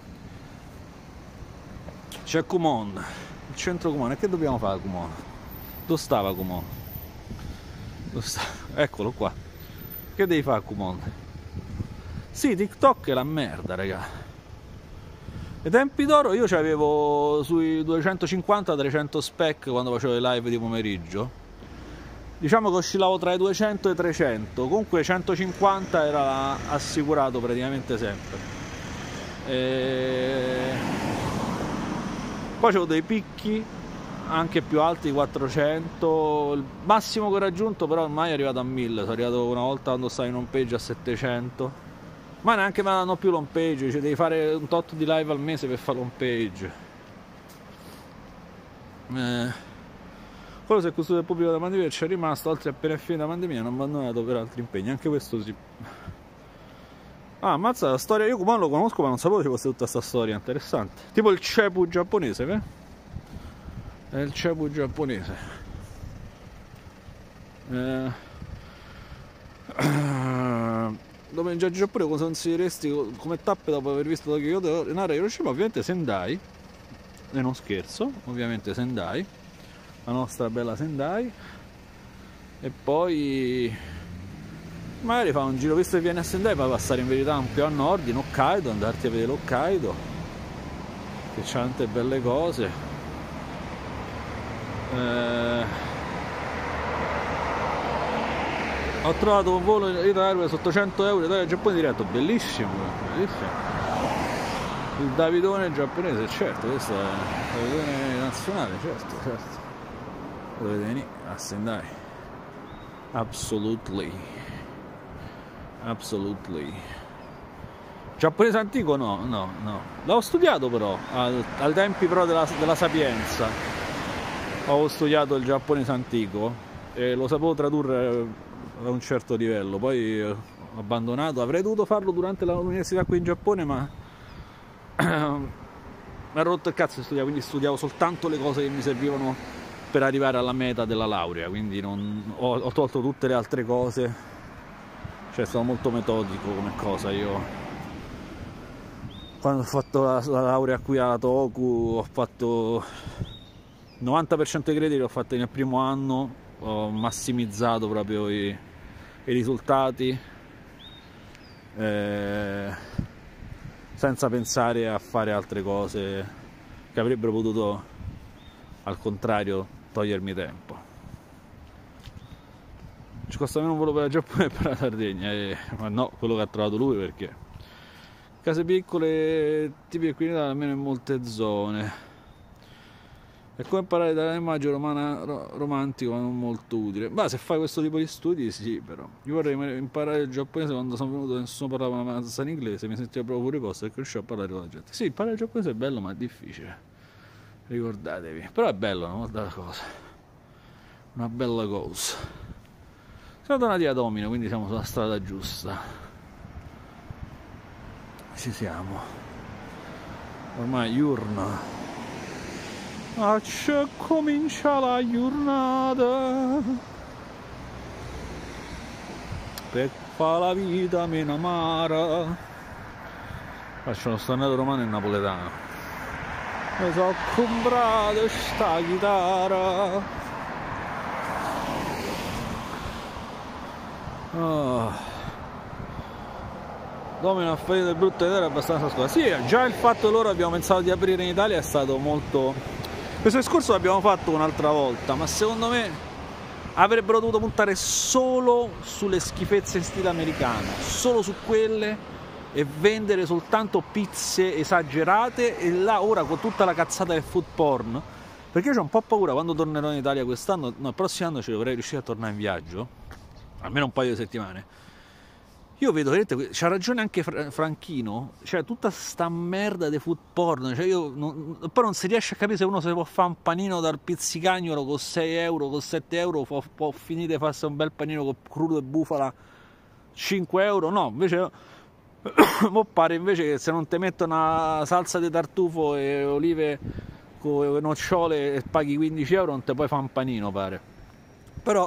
C'è Kumon, il centro Kumon, e che dobbiamo fare a Kumon? Dove stava Kumon? Dove sta? Eccolo qua. Che devi fare a Kumon? Sì, TikTok è la merda, raga. Ai tempi d'oro io c'avevo sui duecentocinquanta trecento spec quando facevo le live di pomeriggio. Diciamo che oscillavo tra i duecento e i trecento, comunque centocinquanta era assicurato praticamente sempre. E... poi c'avevo dei picchi anche più alti di quattrocento, il massimo che ho raggiunto però ormai è arrivato a mille, sono arrivato una volta quando stavo in home page a settecento, ma neanche me la danno più l'home page, cioè devi fare un tot di live al mese per fare l'home page. Eh, quello si è costruito il pubblico da pandemia, c'è rimasto, altri appena finita la pandemia hanno abbandonato per altri impegni, anche questo sì. Ah, ammazza la storia, io Kumon lo conosco ma non sapevo ci fosse tutta questa storia, interessante. Tipo il Cepu giapponese, vero? È il Cepu giapponese. Eh... Dove in Giappone cosa consiglieresti come tappe dopo aver visto Tokyo, Kyoto, Nara, Hiroshima? Ovviamente Sendai, e non scherzo, ovviamente Sendai, la nostra bella Sendai. E poi magari fa un giro, visto che viene a Sendai, puoi passare in verità un più a nord, in Hokkaido, andarti a vedere l'Hokkaido, che c'ha tante belle cose. Eh... Ho trovato un volo in Italia sotto cento euro, Italia Giappone diretto, bellissimo, bellissimo. Il Davidone giapponese, certo, questo è il Davidone nazionale, certo, certo. Dovete venire a Sendai. Absolutely. Absolutely. Giapponese antico no, no, no. L'ho studiato però, al, ai tempi però della, della Sapienza. Ho studiato il giapponese antico e lo sapevo tradurre a un certo livello, poi ho abbandonato. Avrei dovuto farlo durante l'università qui in Giappone, ma mi ha rotto il cazzo di studiare, quindi studiavo soltanto le cose che mi servivano per arrivare alla meta della laurea, quindi non, ho, ho tolto tutte le altre cose, cioè sono molto metodico come cosa. Io quando ho fatto la, la laurea qui a Toku ho fatto novanta per cento dei crediti, l'ho fatto nel primo anno, ho massimizzato proprio i, i risultati, eh, senza pensare a fare altre cose che avrebbero potuto al contrario togliermi tempo. Ci costa meno un volo per il Giappone e per la Sardegna, eh, ma no, quello che ha trovato lui, perché case piccole tipiche qui in Italia, almeno in molte zone. È come imparare dall'immagine romana ro, romantico, ma non molto utile. Ma se fai questo tipo di studi, sì, però. Io vorrei imparare il giapponese quando sono venuto e nessuno parlava una mazza in inglese, mi sentivo proprio fuori posto perché riuscivo a parlare con la gente. Sì, imparare il giapponese è bello, ma è difficile. Ricordatevi. Però è bello, una bella cosa. Una bella cosa. Siamo tornati a Domino, quindi siamo sulla strada giusta. Ci siamo. Ormai diurna. Ah, c'è comincia la giornata per fa la vita meno amara. Faccio uno stornato romano e napoletano. Mi sono comprato sta chitarra. Oh. Domino ha fatto del brutto vedere abbastanza scuola. Sì, già il fatto che loro abbiamo pensato di aprire in Italia è stato molto... Questo discorso l'abbiamo fatto un'altra volta, ma secondo me avrebbero dovuto puntare solo sulle schifezze in stile americano, solo su quelle, e vendere soltanto pizze esagerate, e là ora con tutta la cazzata del food porn, perché io ho un po' paura quando tornerò in Italia quest'anno, no, il prossimo anno ci dovrei riuscire a tornare in viaggio, almeno un paio di settimane, io vedo veramente, c'ha ragione anche Franchino, cioè tutta sta merda di food porn, cioè io non, poi non si riesce a capire se uno si può fare un panino dal pizzicagnolo con sei euro, con sette euro, può, può finire di farsi un bel panino con crudo e bufala cinque euro, no, invece mo pare invece che se non ti mettono una salsa di tartufo e olive con nocciole e paghi quindici euro non te puoi fare un panino, pare. Però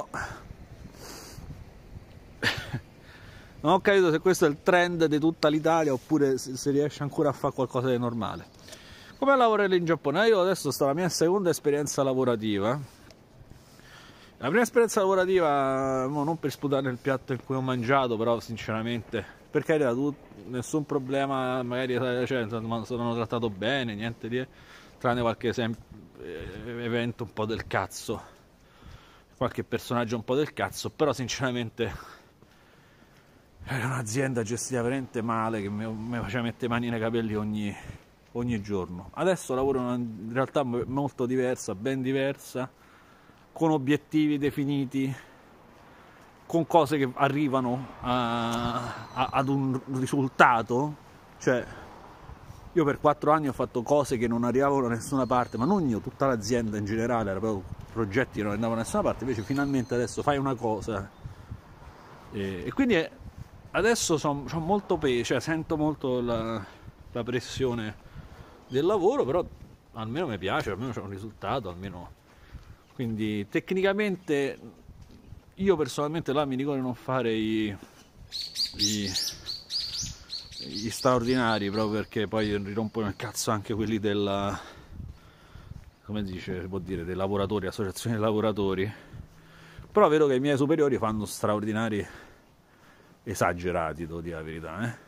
non ho capito se questo è il trend di tutta l'Italia oppure se riesce ancora a fare qualcosa di normale. Come lavorare in Giappone? Io adesso sto alla mia seconda esperienza lavorativa. La prima esperienza lavorativa, non per sputare il piatto in cui ho mangiato, però sinceramente, per carità, tu, nessun problema, magari cioè, sono trattato bene, niente di, tranne qualche esempio, evento un po' del cazzo, qualche personaggio un po' del cazzo, però sinceramente era un'azienda gestita veramente male che mi, mi faceva mettere mani nei capelli ogni, ogni giorno. Adesso lavoro in una realtà molto diversa, ben diversa, con obiettivi definiti, con cose che arrivano a, a, ad un risultato. Cioè, io per quattro anni ho fatto cose che non arrivavano da nessuna parte, ma non io, tutta l'azienda in generale, era proprio progetti che non andavano da nessuna parte. Invece finalmente adesso fai una cosa e, e quindi è, adesso sono molto peso, cioè sento molto la, la pressione del lavoro, però almeno mi piace, almeno c'è un risultato, almeno. Quindi tecnicamente io personalmente là mi dico di non fare i, i, gli straordinari, proprio perché poi rirompono il cazzo anche quelli della, come dice, si può dire, dei lavoratori, associazioni dei lavoratori. Però vedo che i miei superiori fanno straordinari esagerati, devo dire la verità, eh?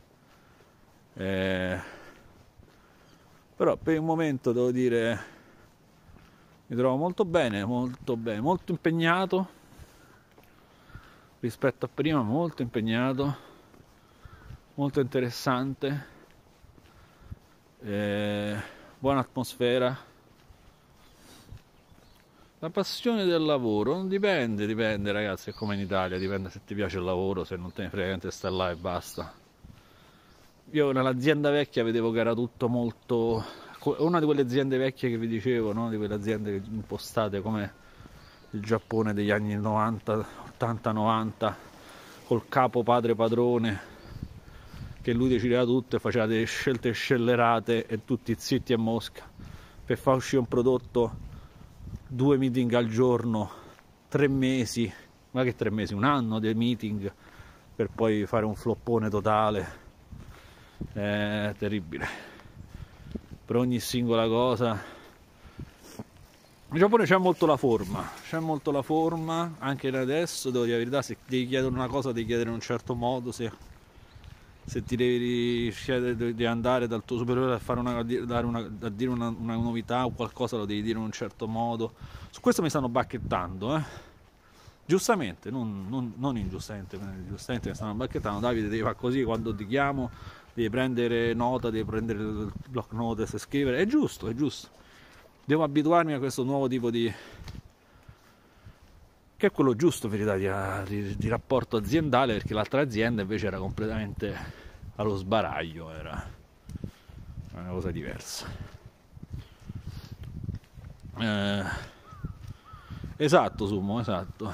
Eh, però per il momento devo dire mi trovo molto bene, molto bene, molto impegnato rispetto a prima, molto impegnato, molto interessante, eh, buona atmosfera. La passione del lavoro dipende, dipende ragazzi, è come in Italia, dipende se ti piace il lavoro, se non te ne frega niente stai là e basta. Io nell'azienda vecchia vedevo che era tutto molto, una di quelle aziende vecchie che vi dicevo, no? Di quelle aziende impostate come il Giappone degli anni novanta, ottanta novanta, col capo padre padrone che lui decideva tutto e faceva delle scelte scellerate e tutti zitti e mosca per far uscire un prodotto, due meeting al giorno, tre mesi, ma che tre mesi, un anno di meeting per poi fare un floppone totale. È terribile. Per ogni singola cosa. In Giappone c'è molto la forma, c'è molto la forma, anche adesso, devo dire la verità, se devi chiedere una cosa devi chiedere in un certo modo, se, se ti devi chiedere di andare dal tuo superiore a, fare una, a dire, una, a dire una, una novità o qualcosa, lo devi dire in un certo modo. Su questo mi stanno bacchettando, eh? Giustamente, non, non, non ingiustamente, giustamente mi stanno bacchettando. Davide, devi fare così, quando ti chiamo devi prendere nota, devi prendere il block notice e scrivere, è giusto, è giusto. Devo abituarmi a questo nuovo tipo di, che è quello giusto, verità, di, di, di rapporto aziendale, perché l'altra azienda invece era completamente allo sbaraglio, era una cosa diversa. Eh, esatto, Sumo, esatto.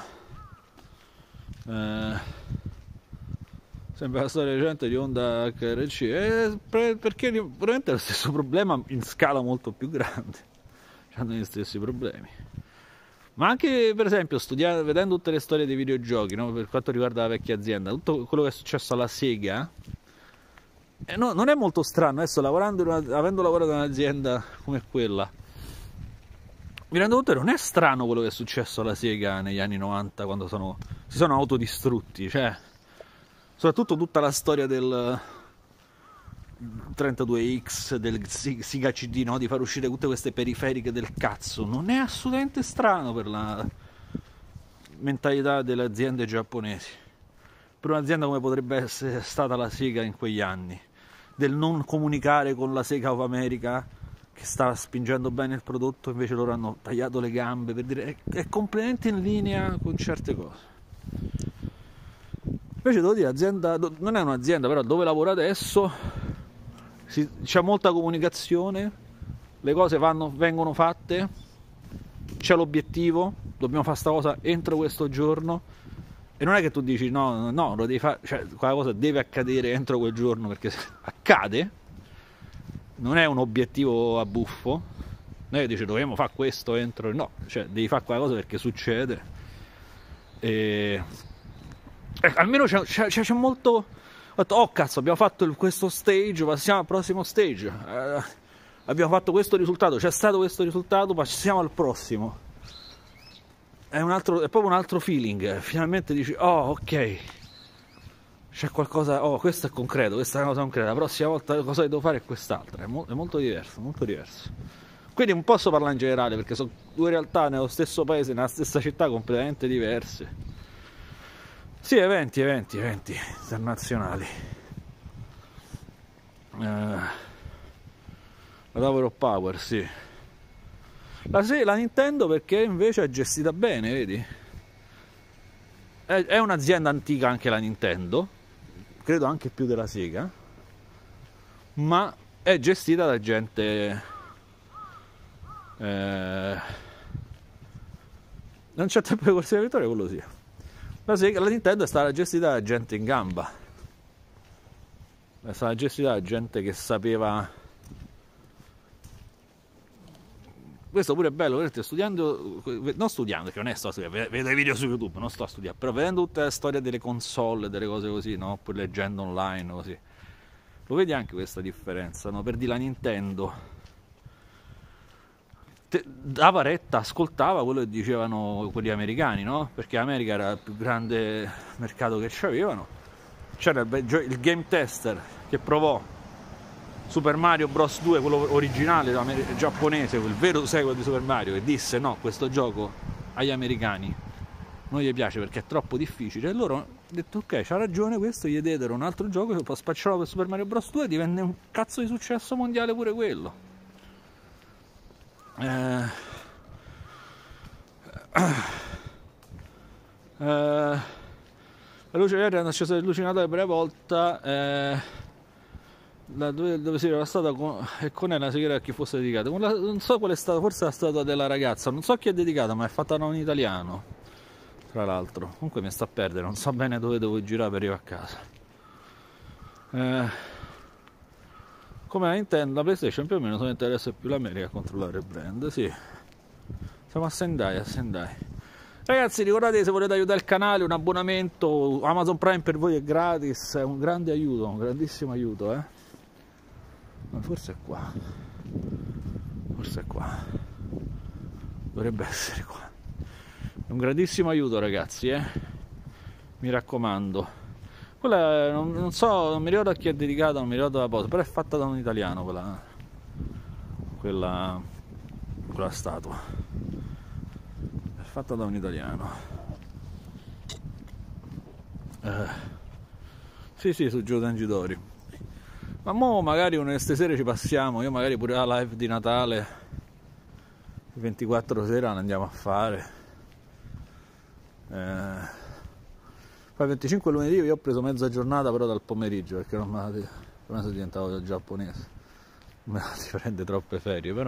Eh, Sembra la storia recente di Honda H R C, eh, perché probabilmente è lo stesso problema in scala molto più grande, hanno gli stessi problemi. Ma anche per esempio studiare, vedendo tutte le storie dei videogiochi, no? Per quanto riguarda la vecchia azienda, tutto quello che è successo alla Sega, eh, no, non è molto strano. Adesso lavorando una, avendo lavorato in un'azienda come quella, mi rendo conto che non è strano quello che è successo alla Sega negli anni novanta, quando sono, si sono autodistrutti, cioè soprattutto tutta la storia del trentadue X, del Sega C D, no? Di far uscire tutte queste periferiche del cazzo, non è assolutamente strano per la mentalità delle aziende giapponesi, per un'azienda come potrebbe essere stata la Sega in quegli anni, del non comunicare con la Sega of America che stava spingendo bene il prodotto, invece loro hanno tagliato le gambe, per dire, è, è completamente in linea con certe cose. Invece devo dire, l'azienda non è un'azienda, però dove lavoro adesso si, c'è molta comunicazione, le cose vanno, vengono fatte, c'è l'obiettivo, dobbiamo fare sta cosa entro questo giorno, e non è che tu dici no, no, lo devi fare, cioè quella cosa deve accadere entro quel giorno, perché se accade, non è un obiettivo a buffo, non è che dici dobbiamo fare questo entro, no, cioè devi fare quella cosa perché succede. E eh, almeno c'è, c'è, c'è molto, ho detto, oh cazzo, abbiamo fatto il, questo stage, passiamo al prossimo stage, eh, abbiamo fatto questo risultato, c'è stato questo risultato, passiamo al prossimo. È, un altro, è proprio un altro feeling, finalmente dici oh ok, c'è qualcosa, oh questo è concreto, questa è una cosa concreta, la prossima volta cosa devo fare è quest'altra, è, mo- è molto diverso, molto diverso. Quindi non posso parlare in generale perché sono due realtà nello stesso paese, nella stessa città, completamente diverse. Sì, eventi, eventi, eventi internazionali. Uh, la Tower of Power, sì. La, la Nintendo perché invece è gestita bene, vedi? È, è un'azienda antica anche la Nintendo, credo anche più della Sega, ma è gestita da gente... Eh, non c'è tempo di corsia di vittoria, quello sì. La, Sega, la Nintendo è stata gestita da gente in gamba, è stata gestita da gente che sapeva. Questo pure è bello, vedete, studiando, non studiando, che non è sto a studiare, vedo i video su YouTube, non sto a studiare, però vedendo tutte le storie delle console, delle cose così, no? Poi leggendo online così, lo vedi anche questa differenza, no? Per dire la Nintendo dava retta, ascoltava quello che dicevano quelli americani, no? Perché l'America era il più grande mercato che c'avevano. C'era il, il game tester che provò Super Mario Bros due, quello originale giapponese, quel vero sequel di Super Mario, e disse no, questo gioco agli americani non gli piace perché è troppo difficile, e loro hanno detto ok, c'ha ragione, questo gli diedero un altro gioco che poi spacciò per Super Mario Bros due e divenne un cazzo di successo mondiale pure quello. Eh, eh, la luce verde hanno acceso l'illuminatore per la volta, eh, la, dove, dove si era stata con, e con ella si chiede a chi fosse dedicata. Non so qual è stata, forse la statua della ragazza, non so chi è dedicata, ma è fatta da un italiano, tra l'altro. Comunque mi sta a perdere, non so bene dove devo girare per arrivare a casa. Eh, come la Nintendo, la PlayStation più o meno sono interesse più l'America a controllare il brand, sì. Siamo a Sendai, a Sendai. Ragazzi, ricordate, se volete aiutare il canale, un abbonamento, Amazon Prime per voi è gratis, è un grande aiuto, un grandissimo aiuto, eh. Ma forse è qua. Forse è qua. Dovrebbe essere qua. È un grandissimo aiuto, ragazzi, eh. Mi raccomando. Quella non, non so, non mi ricordo a chi è dedicata, non mi ricordo la posa, però è fatta da un italiano quella, quella, quella statua. È fatta da un italiano. Eh, sì, sì, su Gio Tangidori. Ma mo magari una queste sere ci passiamo, io magari pure la live di Natale, il ventiquattro sera la andiamo a fare. Eh, Poi il venticinque lunedì io ho preso mezza giornata però dal pomeriggio perché non me la, per me sono diventato giapponese, non me la si prende troppe ferie, però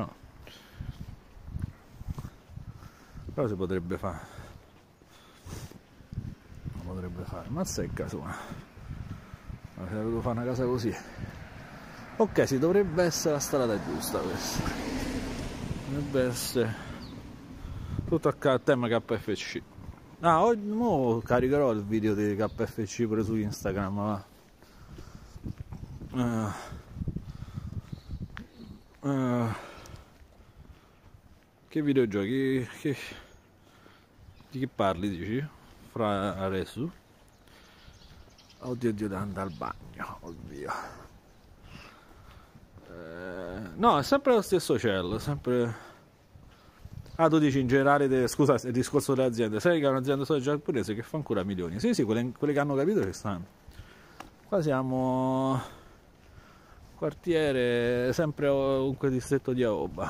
però si potrebbe fare, lo potrebbe fare, ma se è caso, ma se dovevo fare una casa così. Ok, sì, dovrebbe essere la strada giusta questa, dovrebbe essere tutto a tema K F C. Ah, oggi mo caricherò il video di K F C pure su Instagram, va. Uh, uh, che videogiochi? Che, di che parli, dici? Fra adesso? Oddio, oddio, da andare al bagno, oddio. Eh, no, è sempre lo stesso cielo, sempre... Ah, tu dici in generale, de... scusa, il discorso delle aziende, sai che è un'azienda giapponese che fa ancora milioni? Sì, sì, quelle, quelle che hanno capito che stanno. Qua siamo quartiere, sempre comunque distretto di Aoba.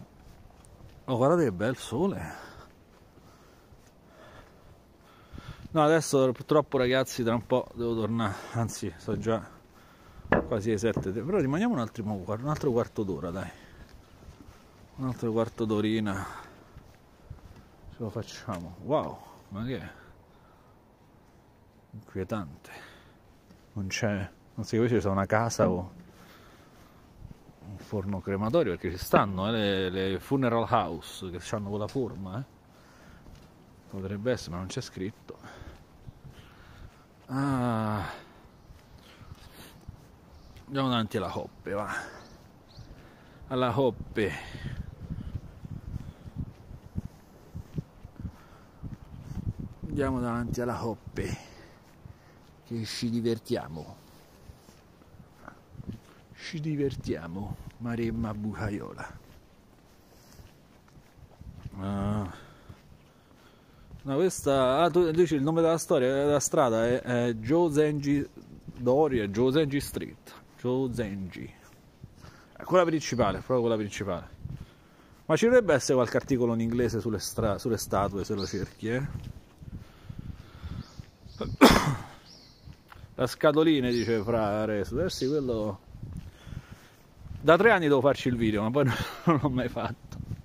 Oh, guardate che bel sole. No, adesso purtroppo ragazzi tra un po' devo tornare, anzi sto già quasi alle sette, però rimaniamo un altro, un altro quarto d'ora, dai, un altro quarto d'orina ce lo facciamo. Wow, ma che è? Inquietante, non c'è, non si capisce se è una casa o un forno crematorio, perché ci stanno eh, le, le funeral house che hanno quella forma, eh. Potrebbe essere, ma non c'è scritto. Ah, andiamo davanti alla Hoppe, va, alla Hoppe. Andiamo davanti alla Hoppe, che ci divertiamo. Ci divertiamo, Maremma Bucaiola. Ah. No, questa, ah, tu dici il nome della storia, della strada è, è Joe Zengi Doria, Joe Zengi Street, Joe Zengi. È quella principale, proprio quella principale. Ma ci dovrebbe essere qualche articolo in inglese sulle, stra- sulle statue se lo cerchi, eh? La scatolina dice Fra Resu, eh sì, quello. Da tre anni devo farci il video, ma poi non l'ho mai fatto.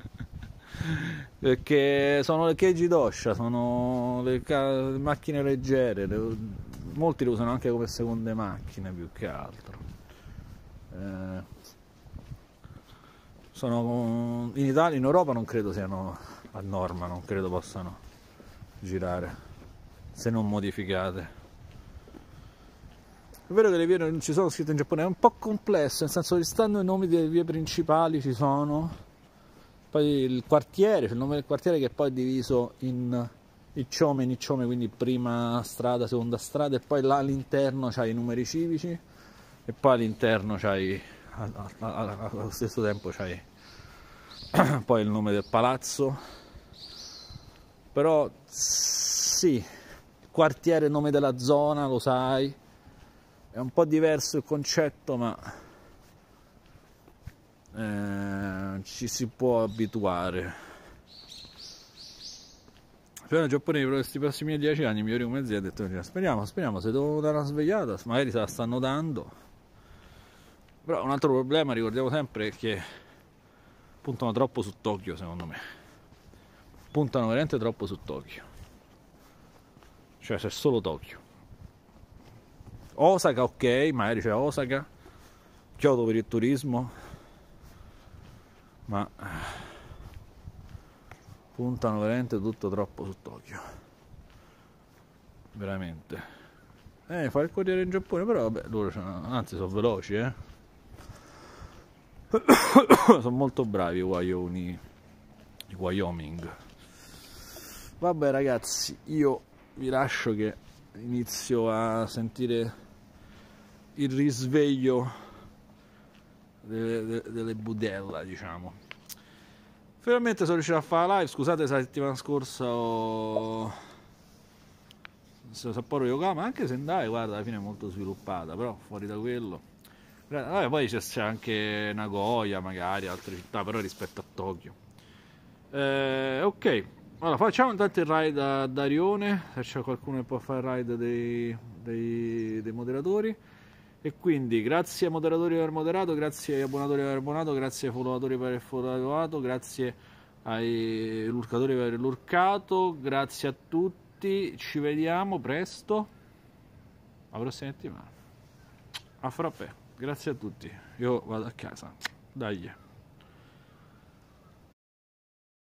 Perché sono le Keiji Dosha, sono le ca- macchine leggere, le, molti le usano anche come seconde macchine più che altro. Eh, sono in Italia, in Europa non credo siano a norma, non credo possano girare se non modificate. È vero che le vie non ci sono scritte in Giappone, è un po' complesso, nel senso che stanno i nomi delle vie principali, ci sono. Poi il quartiere, c'è il nome del quartiere che poi è diviso in Icciome, in Icciome, quindi prima strada, seconda strada, e poi là all'interno c'hai i numeri civici e poi all'interno c'hai, allo stesso tempo c'hai poi il nome del palazzo. Però sì, quartiere, nome della zona, lo sai, è un po' diverso il concetto, ma Eh, ci si può abituare. Per i giapponesi per questi prossimi dieci anni migliori come azienda, ho detto, speriamo, speriamo, se devono dare una svegliata, magari se la stanno dando. Però un altro problema, ricordiamo sempre, è che puntano troppo su Tokyo, secondo me. Puntano veramente troppo su Tokyo. Cioè c'è solo Tokyo. Osaka ok, magari c'è Osaka, Kyoto per il turismo, ma puntano veramente tutto troppo su Tokyo, veramente. Eh, fare il corriere in Giappone, però vabbè, loro anzi sono veloci, eh. Sono molto bravi i Wyoming, i Wyoming. Vabbè ragazzi, io vi lascio che inizio a sentire il risveglio delle, delle budella, diciamo. Finalmente sono riuscito a fare la live, scusate se la settimana scorsa ho Sapporo Yokohama, anche se Sendai, guarda, alla fine è molto sviluppata, però fuori da quello. Vabbè, poi c'è anche Nagoya, magari, altre città, però rispetto a Tokyo. Eh, ok, allora facciamo intanto il ride a Darione, se c'è qualcuno che può fare il ride dei, dei, dei moderatori. E quindi grazie ai moderatori per aver moderato, grazie agli abbonatori per aver abbonato, grazie ai followatori per aver followato, grazie ai lurcatori per aver lurcato, grazie a tutti, ci vediamo presto, la prossima settimana. A frappè, grazie a tutti, io vado a casa, dai.